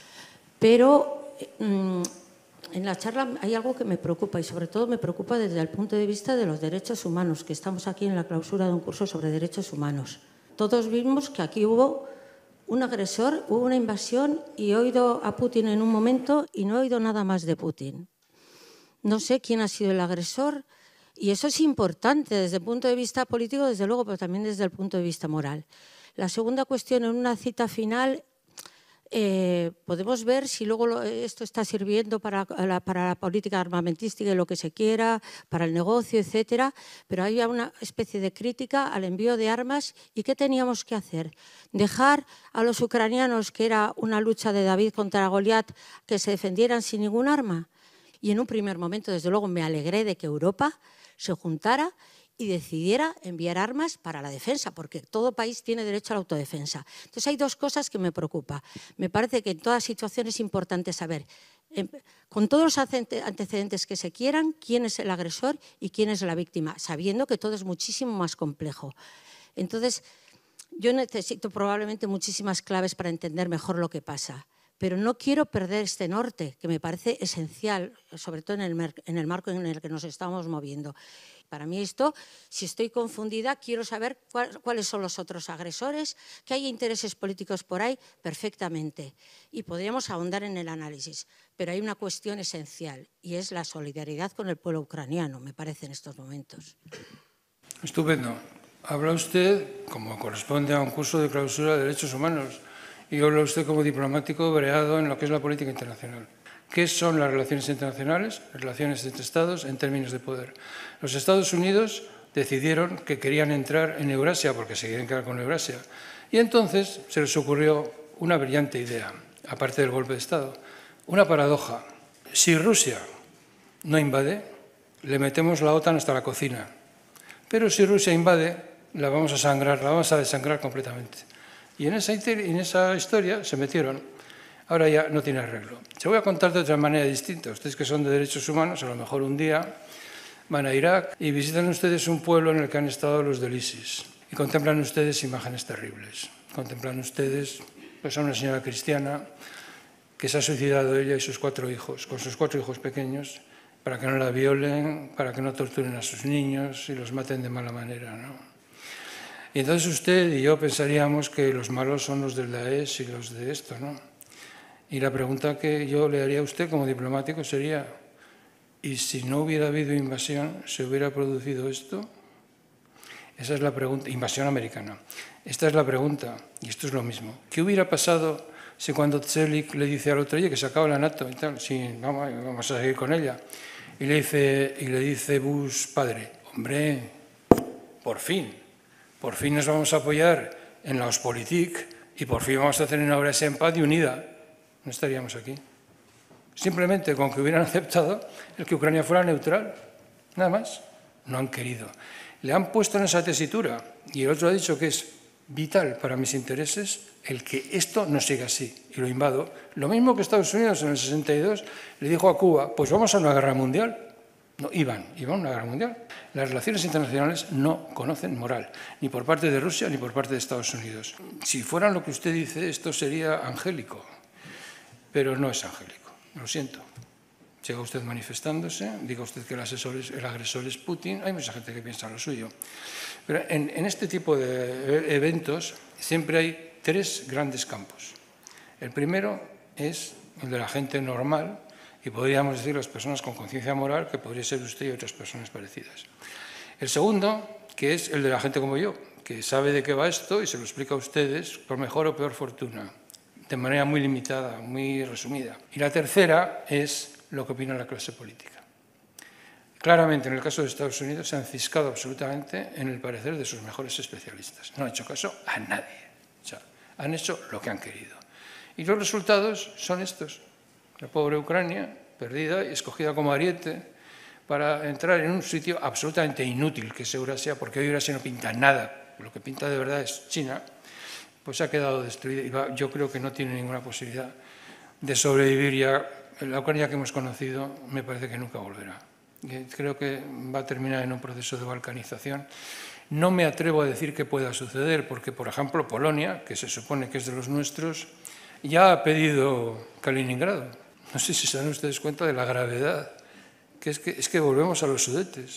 pero mmm, en la charla hay algo que me preocupa y sobre todo me preocupa desde el punto de vista de los derechos humanos, que estamos aquí en la clausura de un curso sobre derechos humanos. Todos vimos que aquí hubo un agresor, hubo una invasión y he oído a Putin en un momento y no he oído nada más de Putin. No sé quién ha sido el agresor y eso es importante desde el punto de vista político, desde luego, pero también desde el punto de vista moral. La segunda cuestión, en una cita final, Eh, podemos ver si luego lo, esto está sirviendo para la, para la política armamentística y lo que se quiera, para el negocio, etcétera, pero había una especie de crítica al envío de armas y ¿qué teníamos que hacer? Dejar a los ucranianos, que era una lucha de David contra Goliat, que se defendieran sin ningún arma. Y en un primer momento, desde luego, me alegré de que Europa se juntara y decidiera enviar armas para la defensa, porque todo país tiene derecho a la autodefensa. Entonces hay dos cosas que me preocupan. Me parece que en toda situación es importante saber, con todos los antecedentes que se quieran, quién es el agresor y quién es la víctima, sabiendo que todo es muchísimo más complejo. Entonces, yo necesito probablemente muchísimas claves para entender mejor lo que pasa, pero no quiero perder este norte, que me parece esencial, sobre todo en el, en el marco en el que nos estamos moviendo. Para mí esto, si estoy confundida, quiero saber cuál, cuáles son los otros agresores, que hay intereses políticos por ahí, perfectamente. Y podríamos ahondar en el análisis. Pero hay una cuestión esencial y es la solidaridad con el pueblo ucraniano, me parece, en estos momentos. Estupendo. Habla usted, como corresponde a un curso de clausura de derechos humanos, y habla usted como diplomático breado en lo que es la política internacional. ¿Qué son las relaciones internacionales? Relaciones entre Estados en términos de poder. Los Estados Unidos decidieron que querían entrar en Eurasia porque se querían quedar con Eurasia. Y entonces se les ocurrió una brillante idea, aparte del golpe de Estado, una paradoja. Si Rusia no invade, le metemos la OTAN hasta la cocina. Pero si Rusia invade, la vamos a sangrar, la vamos a desangrar completamente. Y en esa, en esa historia se metieron. Ahora ya no tiene arreglo. Se voy a contar de otra manera distinta. Ustedes que son de derechos humanos, a lo mejor un día van a Irak y visitan ustedes un pueblo en el que han estado los del ISIS y contemplan ustedes imágenes terribles. Contemplan ustedes pues, a una señora cristiana que se ha suicidado ella y sus cuatro hijos, con sus cuatro hijos pequeños, para que no la violen, para que no torturen a sus niños y los maten de mala manera, ¿no? Y entonces usted y yo pensaríamos que los malos son los del Daesh y los de esto, ¿no? Y la pregunta que yo le haría a usted como diplomático sería, ¿y si no hubiera habido invasión, se hubiera producido esto? Esa es la pregunta, invasión americana. Esta es la pregunta, y esto es lo mismo. ¿Qué hubiera pasado si cuando Tselik le dice al otro, oye, que se acaba la NATO y tal, sí, vamos, vamos a seguir con ella? Y le dice, y le dice Bush padre, hombre, por fin, por fin nos vamos a apoyar en la Ostpolitik y por fin vamos a tener una Eurasia en paz y unida. No estaríamos aquí. Simplemente con que hubieran aceptado el que Ucrania fuera neutral, nada más. No han querido. Le han puesto en esa tesitura y el otro ha dicho que es vital para mis intereses el que esto no siga así y lo invado. Lo mismo que Estados Unidos en el sesenta y dos le dijo a Cuba, pues vamos a una guerra mundial. No, iban, iban a una guerra mundial. Las relaciones internacionales no conocen moral, ni por parte de Rusia ni por parte de Estados Unidos. Si fueran lo que usted dice, esto sería angélico, pero no es angélico, lo siento. Llega usted manifestándose, diga usted que el, asesor es, el agresor es Putin, hay mucha gente que piensa lo suyo. Pero en, en este tipo de eventos siempre hay tres grandes campos. El primero es el de la gente normal, y podríamos decir las personas con conciencia moral, que podría ser usted y otras personas parecidas. El segundo, que es el de la gente como yo, que sabe de qué va esto y se lo explica a ustedes por mejor o peor fortuna, de manera muy limitada, muy resumida. Y la tercera es lo que opina la clase política. Claramente, en el caso de Estados Unidos, se han ciscado absolutamente en el parecer de sus mejores especialistas. No han hecho caso a nadie. O sea, han hecho lo que han querido. Y los resultados son estos. La pobre Ucrania, perdida y escogida como ariete para entrar en un sitio absolutamente inútil que es Eurasia, porque hoy Eurasia no pinta nada. Lo que pinta de verdad es China, pues ha quedado destruida y va, yo creo que no tiene ninguna posibilidad de sobrevivir ya. La Ucrania que hemos conocido me parece que nunca volverá. Creo que va a terminar en un proceso de balcanización. No me atrevo a decir que pueda suceder porque, por ejemplo, Polonia, que se supone que es de los nuestros, ya ha pedido Kaliningrado. No sé si se dan ustedes cuenta de la gravedad, que es que, es que volvemos a los Sudetes.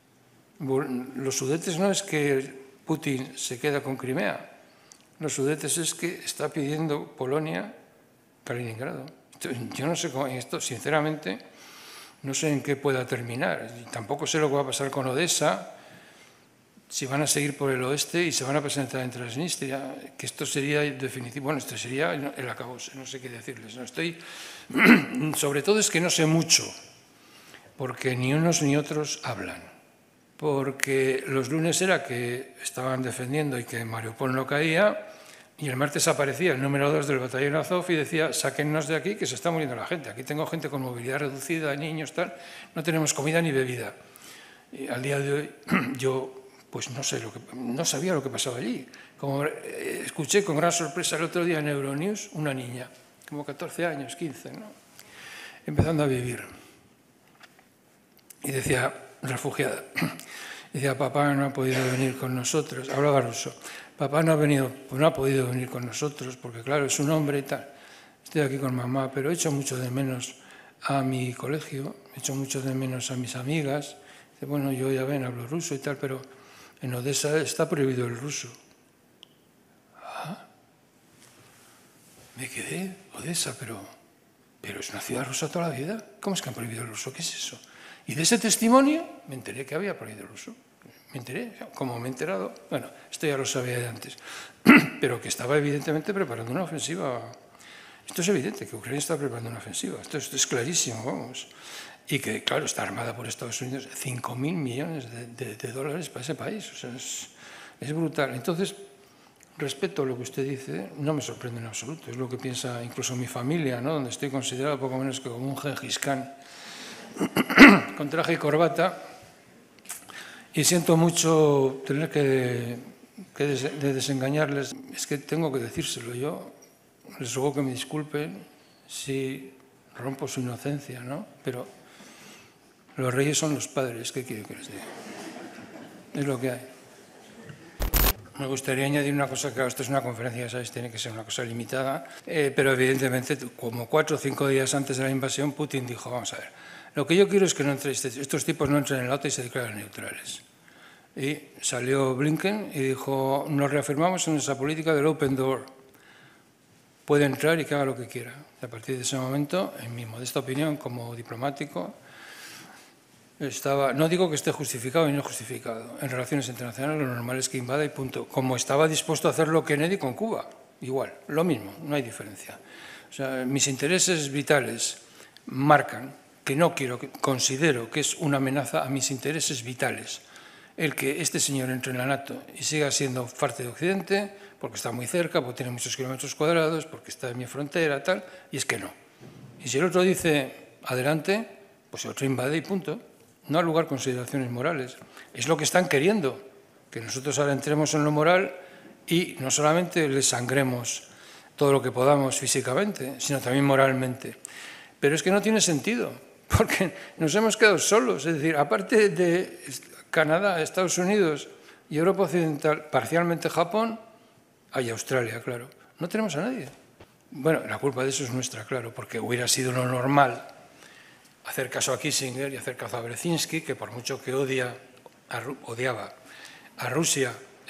Los Sudetes no es que Putin se queda con Crimea, los Sudetes es que está pidiendo Polonia Kaliningrado. Yo no sé cómo esto, sinceramente, no sé en qué pueda terminar. Tampoco sé lo que va a pasar con Odessa, si van a seguir por el oeste y se van a presentar en Transnistria, que esto sería definitivo, bueno, esto sería el acabose, no sé qué decirles. No estoy, sobre todo es que no sé mucho, porque ni unos ni otros hablan. Porque los lunes era que estaban defendiendo y que Mariupol no caía, y el martes aparecía el número dos del batallón Azov y decía, sáquennos de aquí que se está muriendo la gente. Aquí tengo gente con movilidad reducida, niños, tal, no tenemos comida ni bebida. Y al día de hoy yo pues no sé lo que, no sabía lo que pasaba allí. Como escuché con gran sorpresa el otro día en Euronews, una niña, como catorce años, quince, ¿no? Empezando a vivir. Y decía, refugiada, decía, papá no ha podido venir con nosotros, hablaba ruso, papá no ha, venido, no ha podido venir con nosotros, porque claro, es un hombre y tal. Estoy aquí con mamá, pero echo mucho de menos a mi colegio, echo mucho de menos a mis amigas. Dice, bueno, yo ya ven, hablo ruso y tal, pero en Odessa está prohibido el ruso. Ah, me quedé, Odessa, pero, pero es una ciudad rusa toda la vida. ¿Cómo es que han prohibido el ruso? ¿Qué es eso? Y de ese testimonio me enteré que había prohibido el ruso. Me enteré, como me he enterado, bueno, esto ya lo sabía de antes, pero que estaba evidentemente preparando una ofensiva. Esto es evidente, que Ucrania está preparando una ofensiva. Esto, esto es clarísimo, vamos. Y que, claro, está armada por Estados Unidos, cinco mil millones de, de, de dólares para ese país. O sea, es, es brutal. Entonces, respecto a lo que usted dice, no me sorprende en absoluto. Es lo que piensa incluso mi familia, ¿no? Donde estoy considerado poco menos que como un Gengis Khan, con traje y corbata. Y siento mucho tener que, que des, de desengañarles. Es que tengo que decírselo yo. Les ruego que me disculpen si rompo su inocencia, ¿no? Pero los reyes son los padres, ¿qué quiero que les diga? Es lo que hay. Me gustaría añadir una cosa, claro, esto es una conferencia, ¿sabes? Tiene que ser una cosa limitada, eh, pero evidentemente, como cuatro o cinco días antes de la invasión, Putin dijo, vamos a ver, Lo que yo quiero es que no entre este, estos tipos no entren en la OTAN y se declaren neutrales. Y salió Blinken y dijo, nos reafirmamos en nuestra política del open door. Puede entrar y que haga lo que quiera. Y a partir de ese momento, en mi modesta opinión como diplomático, estaba, no digo que esté justificado y no justificado. En relaciones internacionales lo normal es que invada y punto. Como estaba dispuesto a hacerlo Kennedy con Cuba. Igual, lo mismo, no hay diferencia. O sea, mis intereses vitales marcan que no quiero, que considero que es una amenaza a mis intereses vitales el que este señor entre en la NATO y siga siendo parte de Occidente, porque está muy cerca, porque tiene muchos kilómetros cuadrados, porque está en mi frontera, tal, y es que no. Y si el otro dice adelante, pues el otro invade y punto. No ha lugar consideraciones morales. Es lo que están queriendo, que nosotros ahora entremos en lo moral y no solamente les sangremos todo lo que podamos físicamente, sino también moralmente. Pero es que no tiene sentido, porque nos hemos quedado solos. Es decir, aparte de Canadá, Estados Unidos y Europa Occidental, parcialmente Japón, hay Australia, claro. No tenemos a nadie. Bueno, la culpa de eso es nuestra, claro, porque hubiera sido lo normal hacer caso a Kissinger y hacer caso a Brzezinski, que por mucho que odia, a, odiaba a Rusia,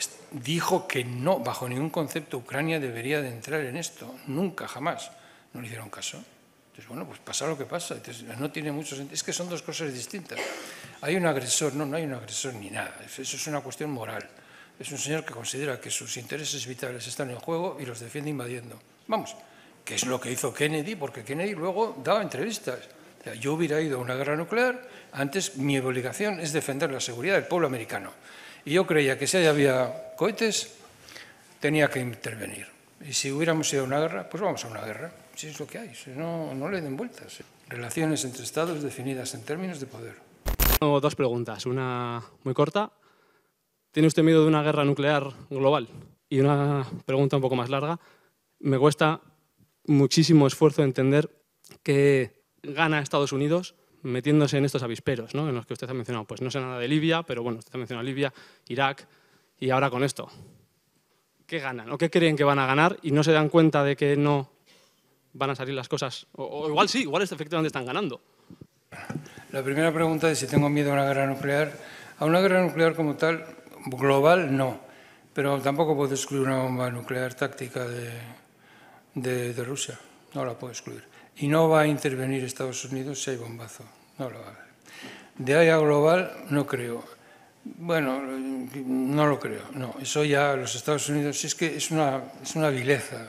dijo que no, bajo ningún concepto, Ucrania debería de entrar en esto. Nunca, jamás. No le hicieron caso. Entonces, bueno, pues pasa lo que pasa. Entonces, no tiene mucho sentido. Es que son dos cosas distintas. Hay un agresor, no, no hay un agresor ni nada. Eso es una cuestión moral. Es un señor que considera que sus intereses vitales están en juego y los defiende invadiendo. Vamos, que es lo que hizo Kennedy, porque Kennedy luego daba entrevistas. O sea, yo hubiera ido a una guerra nuclear, antes mi obligación es defender la seguridad del pueblo americano. Y yo creía que si ahí había cohetes, tenía que intervenir. Y si hubiéramos ido a una guerra, pues vamos a una guerra. Si es lo que hay, si no, no le den vueltas. Relaciones entre estados definidas en términos de poder. Tengo dos preguntas, una muy corta. ¿Tiene usted miedo de una guerra nuclear global? Y una pregunta un poco más larga. Me cuesta muchísimo esfuerzo entender que gana Estados Unidos metiéndose en estos avisperos, ¿no?, en los que usted ha mencionado. Pues no sé nada de Libia, pero bueno, usted ha mencionado Libia, Irak, y ahora con esto. ¿Qué ganan o qué creen que van a ganar y no se dan cuenta de que no van a salir las cosas? O, o igual sí, igual efectivamente están ganando. La primera pregunta es si tengo miedo a una guerra nuclear. A una guerra nuclear como tal, global, no. Pero tampoco puedo excluir una bomba nuclear táctica de, de, de Rusia. No la puedo excluir. Y no va a intervenir Estados Unidos si hay bombazo. No lo va a haber. De ahí a global, no creo. Bueno, no lo creo. No, eso ya los Estados Unidos, es que es una, es una vileza.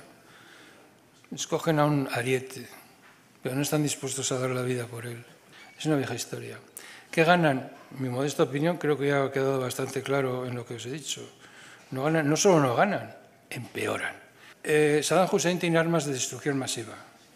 Escogen a un ariete, pero no están dispuestos a dar la vida por él. Es una vieja historia. ¿Qué ganan? Mi modesta opinión, creo que ya ha quedado bastante claro en lo que os he dicho. No, ganan, no solo no ganan, empeoran. Eh, Saddam Hussein tiene armas de destrucción masiva.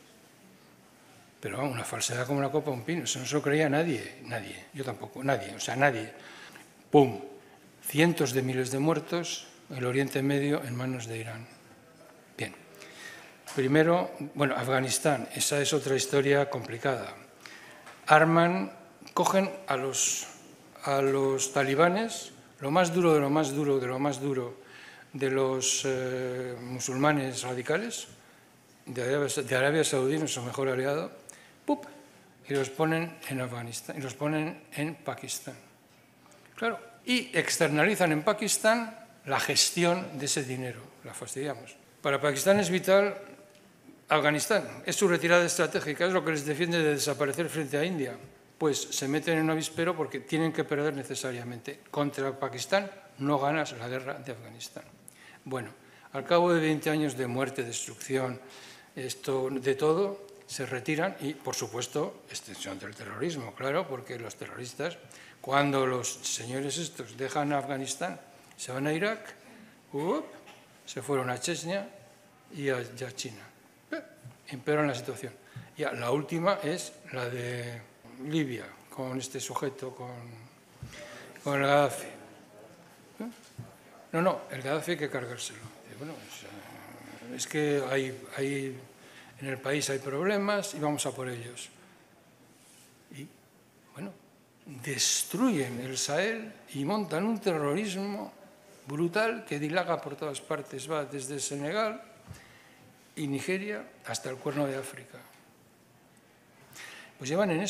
Pero una falsedad como la copa de un pino. Eso no se lo creía nadie, nadie, yo tampoco, nadie, o sea, nadie. ¡Pum! Cientos de miles de muertos, el Oriente Medio en manos de Irán. Bien. Primero, bueno, Afganistán, esa es otra historia complicada. Arman, cogen a los, a los talibanes, lo más duro de lo más duro, de lo más duro de los eh, musulmanes radicales, de Arabia, de Arabia Saudí, nuestro mejor aliado, ¡pup!, y los ponen en Afganistán, y los ponen en Pakistán. Claro, y externalizan en Pakistán la gestión de ese dinero, la fastidiamos. Para Pakistán es vital Afganistán, es su retirada estratégica, es lo que les defiende de desaparecer frente a India. Pues se meten en un avispero porque tienen que perder necesariamente. Contra Pakistán no ganas la guerra de Afganistán. Bueno, al cabo de veinte años de muerte, destrucción, esto, de todo, se retiran y, por supuesto, extensión del terrorismo, claro, porque los terroristas, cuando los señores estos dejan Afganistán, se van a Irak, uh, se fueron a Chechnya y a, y a China. Eh, empeoran la situación. Ya, la última es la de Libia, con este sujeto, con, con el Gaddafi. ¿Eh? No, no, el Gaddafi hay que cargárselo. Bueno, es, es que hay, hay, en el país hay problemas y vamos a por ellos. Y, bueno, destruyen el Sahel y montan un terrorismo brutal que dilaga por todas partes, va desde Senegal y Nigeria hasta el Cuerno de África. Pues llevan en eso.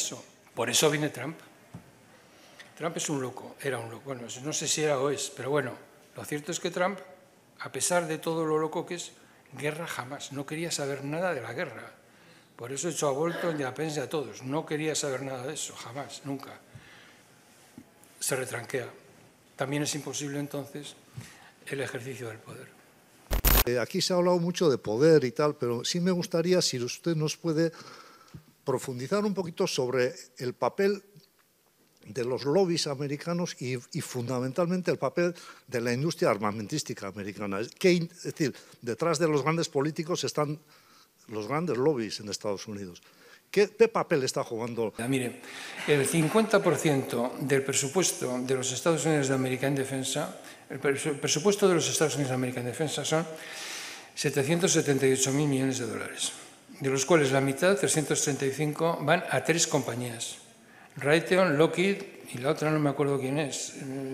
Por eso viene Trump. Trump es un loco, era un loco. Bueno, no sé si era o es, pero bueno, lo cierto es que Trump, a pesar de todo lo loco que es, guerra jamás, no quería saber nada de la guerra. Por eso echó a Bolton y a Pence y a todos. No quería saber nada de eso, jamás, nunca. Se retranquea. También es imposible entonces el ejercicio del poder. Eh, aquí se ha hablado mucho de poder y tal, pero sí me gustaría si usted nos puede profundizar un poquito sobre el papel de los lobbies americanos y, y fundamentalmente el papel de la industria armamentística americana. Que, es decir, detrás de los grandes políticos están los grandes lobbies en Estados Unidos. ¿Qué, qué papel está jugando? Mire, el cincuenta por ciento del presupuesto de los Estados Unidos de América en defensa, el presupuesto de los Estados Unidos de América en defensa son setecientos setenta y ocho mil millones de dólares, de los cuales la mitad, trescientos treinta y cinco, van a tres compañías. Raytheon, Lockheed y la otra no me acuerdo quién es.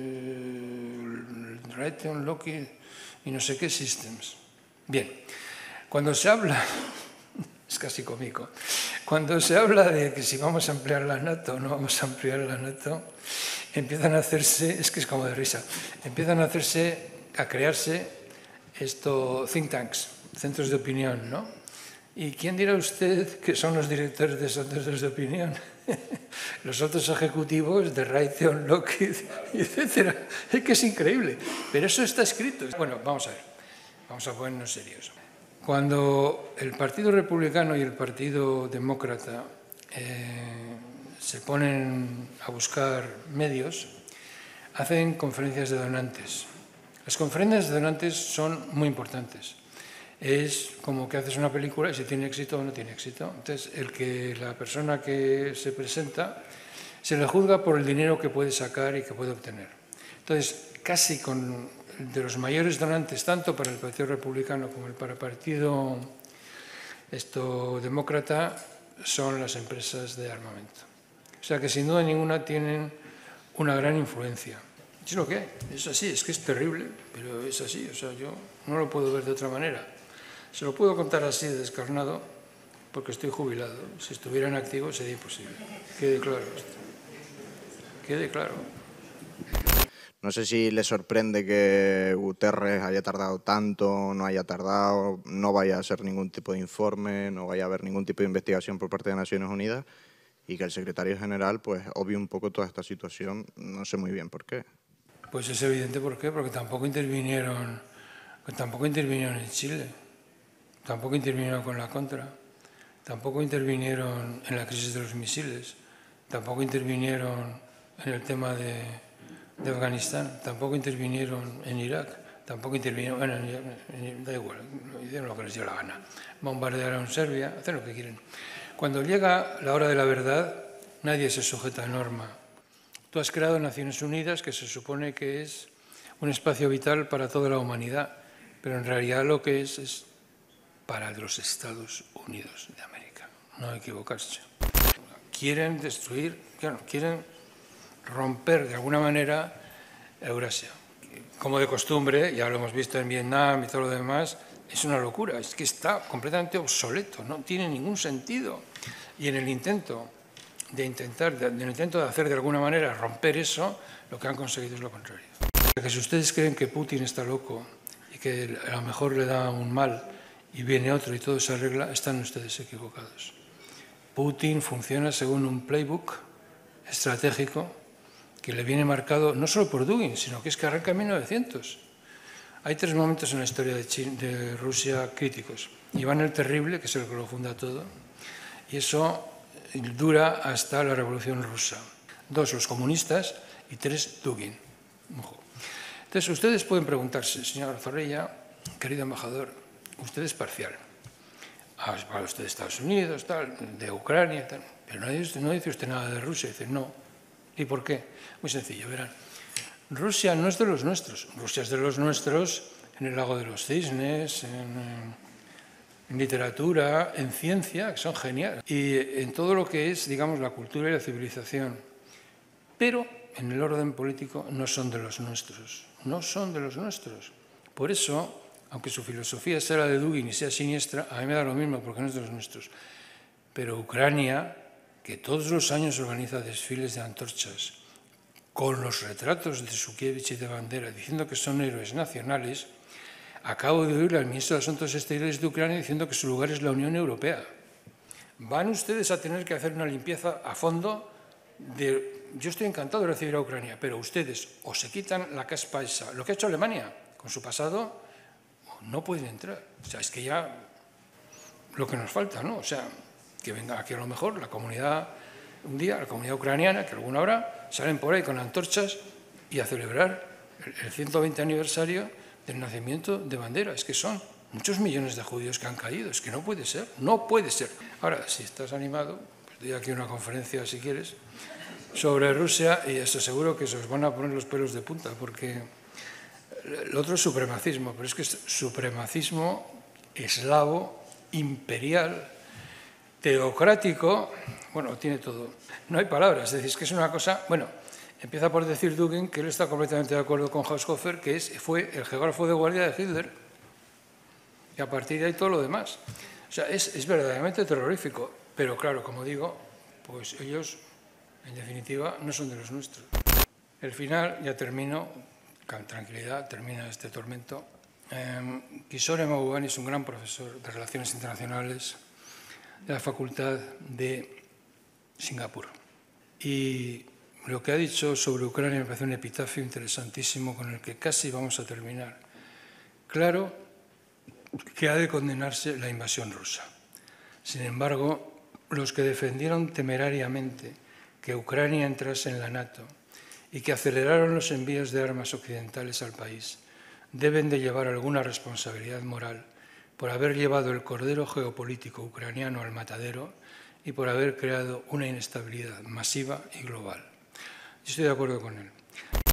Raytheon, Lockheed y no sé qué Systems. Bien, cuando se habla, es casi cómico, cuando se habla de que si vamos a ampliar la NATO o no vamos a ampliar la NATO, empiezan a hacerse, es que es como de risa, empiezan a hacerse, a crearse esto, think tanks, centros de opinión, ¿no? ¿Y quién dirá usted que son los directores de esos centros de opinión? Los otros ejecutivos de Raytheon, Lockheed, etcétera. Es que es increíble, pero eso está escrito. Bueno, vamos a ver, vamos a ponernos serios. Cuando el Partido Republicano y el Partido Demócrata eh, se ponen a buscar medios, hacen conferencias de donantes. Las conferencias de donantes son muy importantes. Es como que haces una película y si tiene éxito o no tiene éxito. Entonces, el que la persona que se presenta se le juzga por el dinero que puede sacar y que puede obtener. Entonces, casi con de los mayores donantes, tanto para el Partido Republicano como para el Partido esto, Demócrata, son las empresas de armamento. O sea que sin duda ninguna tienen una gran influencia. Es lo que hay, es así, es que es terrible, pero es así. O sea, yo no lo puedo ver de otra manera. Se lo puedo contar así de descarnado porque estoy jubilado. Si estuviera en activo sería imposible. Quede claro esto. Quede claro. No sé si le sorprende que Guterres haya tardado tanto, no haya tardado, no vaya a hacer ningún tipo de informe, no vaya a haber ningún tipo de investigación por parte de Naciones Unidas y que el secretario general pues obvie un poco toda esta situación. No sé muy bien por qué. Pues es evidente por qué, porque tampoco intervinieron, tampoco intervinieron en Chile. Tampoco intervinieron con la contra, tampoco intervinieron en la crisis de los misiles, tampoco intervinieron en el tema de, de Afganistán, tampoco intervinieron en Irak, tampoco intervinieron, bueno, en, da igual, hicieron lo que les dio la gana. Bombardearon Serbia, hacen lo que quieren. Cuando llega la hora de la verdad, nadie se sujeta a norma. Tú has creado Naciones Unidas, que se supone que es un espacio vital para toda la humanidad, pero en realidad lo que es es para los Estados Unidos de América, no equivocarse. Quieren destruir, claro, quieren romper de alguna manera Eurasia. Como de costumbre, ya lo hemos visto en Vietnam y todo lo demás, es una locura, es que está completamente obsoleto, no tiene ningún sentido. Y en el intento de intentar, de, en el intento de hacer de alguna manera romper eso, lo que han conseguido es lo contrario. Que si ustedes creen que Putin está loco y que a lo mejor le da un mal y viene otro y todo se arregla, están ustedes equivocados. Putin funciona según un playbook estratégico que le viene marcado no solo por Dugin, sino que es que arranca en mil novecientos. Hay tres momentos en la historia de, China, de Rusia críticos. Iván el Terrible, que es el que lo funda todo, y eso dura hasta la Revolución Rusa. Dos, los comunistas, y tres, Dugin. Entonces, ustedes pueden preguntarse, señor Zorrilla, querido embajador, usted es parcial. Habla usted de Estados Unidos, tal, de Ucrania, tal, pero no dice, no dice usted nada de Rusia. Dice, no. ¿Y por qué? Muy sencillo, verán. Rusia no es de los nuestros. Rusia es de los nuestros en el lago de los cisnes, en, en literatura, en ciencia, que son geniales, y en todo lo que es, digamos, la cultura y la civilización. Pero en el orden político no son de los nuestros. No son de los nuestros. Por eso, aunque su filosofía sea la de Dugin y sea siniestra, a mí me da lo mismo porque no es de los nuestros. Pero Ucrania, que todos los años organiza desfiles de antorchas con los retratos de Šukiewicz y de Bandera, diciendo que son héroes nacionales, acabo de oír al ministro de Asuntos Exteriores de Ucrania diciendo que su lugar es la Unión Europea. Van ustedes a tener que hacer una limpieza a fondo de... Yo estoy encantado de recibir a Ucrania, pero ustedes o se quitan la caspa esa, lo que ha hecho Alemania con su pasado, no pueden entrar. O sea, es que ya lo que nos falta, ¿no? O sea, que venga aquí a lo mejor la comunidad, un día, la comunidad ucraniana, que alguna habrá, salen por ahí con antorchas y a celebrar el ciento veinte aniversario del nacimiento de Bandera. Es que son muchos millones de judíos que han caído. Es que no puede ser, no puede ser. Ahora, si estás animado, pues doy aquí una conferencia, si quieres, sobre Rusia, y eso seguro que se os van a poner los pelos de punta, porque el otro es supremacismo, pero es que es supremacismo eslavo, imperial, teocrático, bueno, tiene todo. No hay palabras, es decir, es que es una cosa, bueno, empieza por decir Dugin que él está completamente de acuerdo con Haushofer, que es, fue el geógrafo de guardia de Hitler, y a partir de ahí todo lo demás. O sea, es, es verdaderamente terrorífico, pero claro, como digo, pues ellos, en definitiva, no son de los nuestros. El final, ya termino, con tranquilidad, termina este tormento. Eh, Kishore Mahbubani es un gran profesor de Relaciones Internacionales de la Facultad de Singapur. Y lo que ha dicho sobre Ucrania me parece un epitafio interesantísimo con el que casi vamos a terminar. Claro que ha de condenarse la invasión rusa. Sin embargo, los que defendieron temerariamente que Ucrania entrase en la NATO y que aceleraron los envíos de armas occidentales al país deben de llevar alguna responsabilidad moral por haber llevado el cordero geopolítico ucraniano al matadero y por haber creado una inestabilidad masiva y global. Yo estoy de acuerdo con él.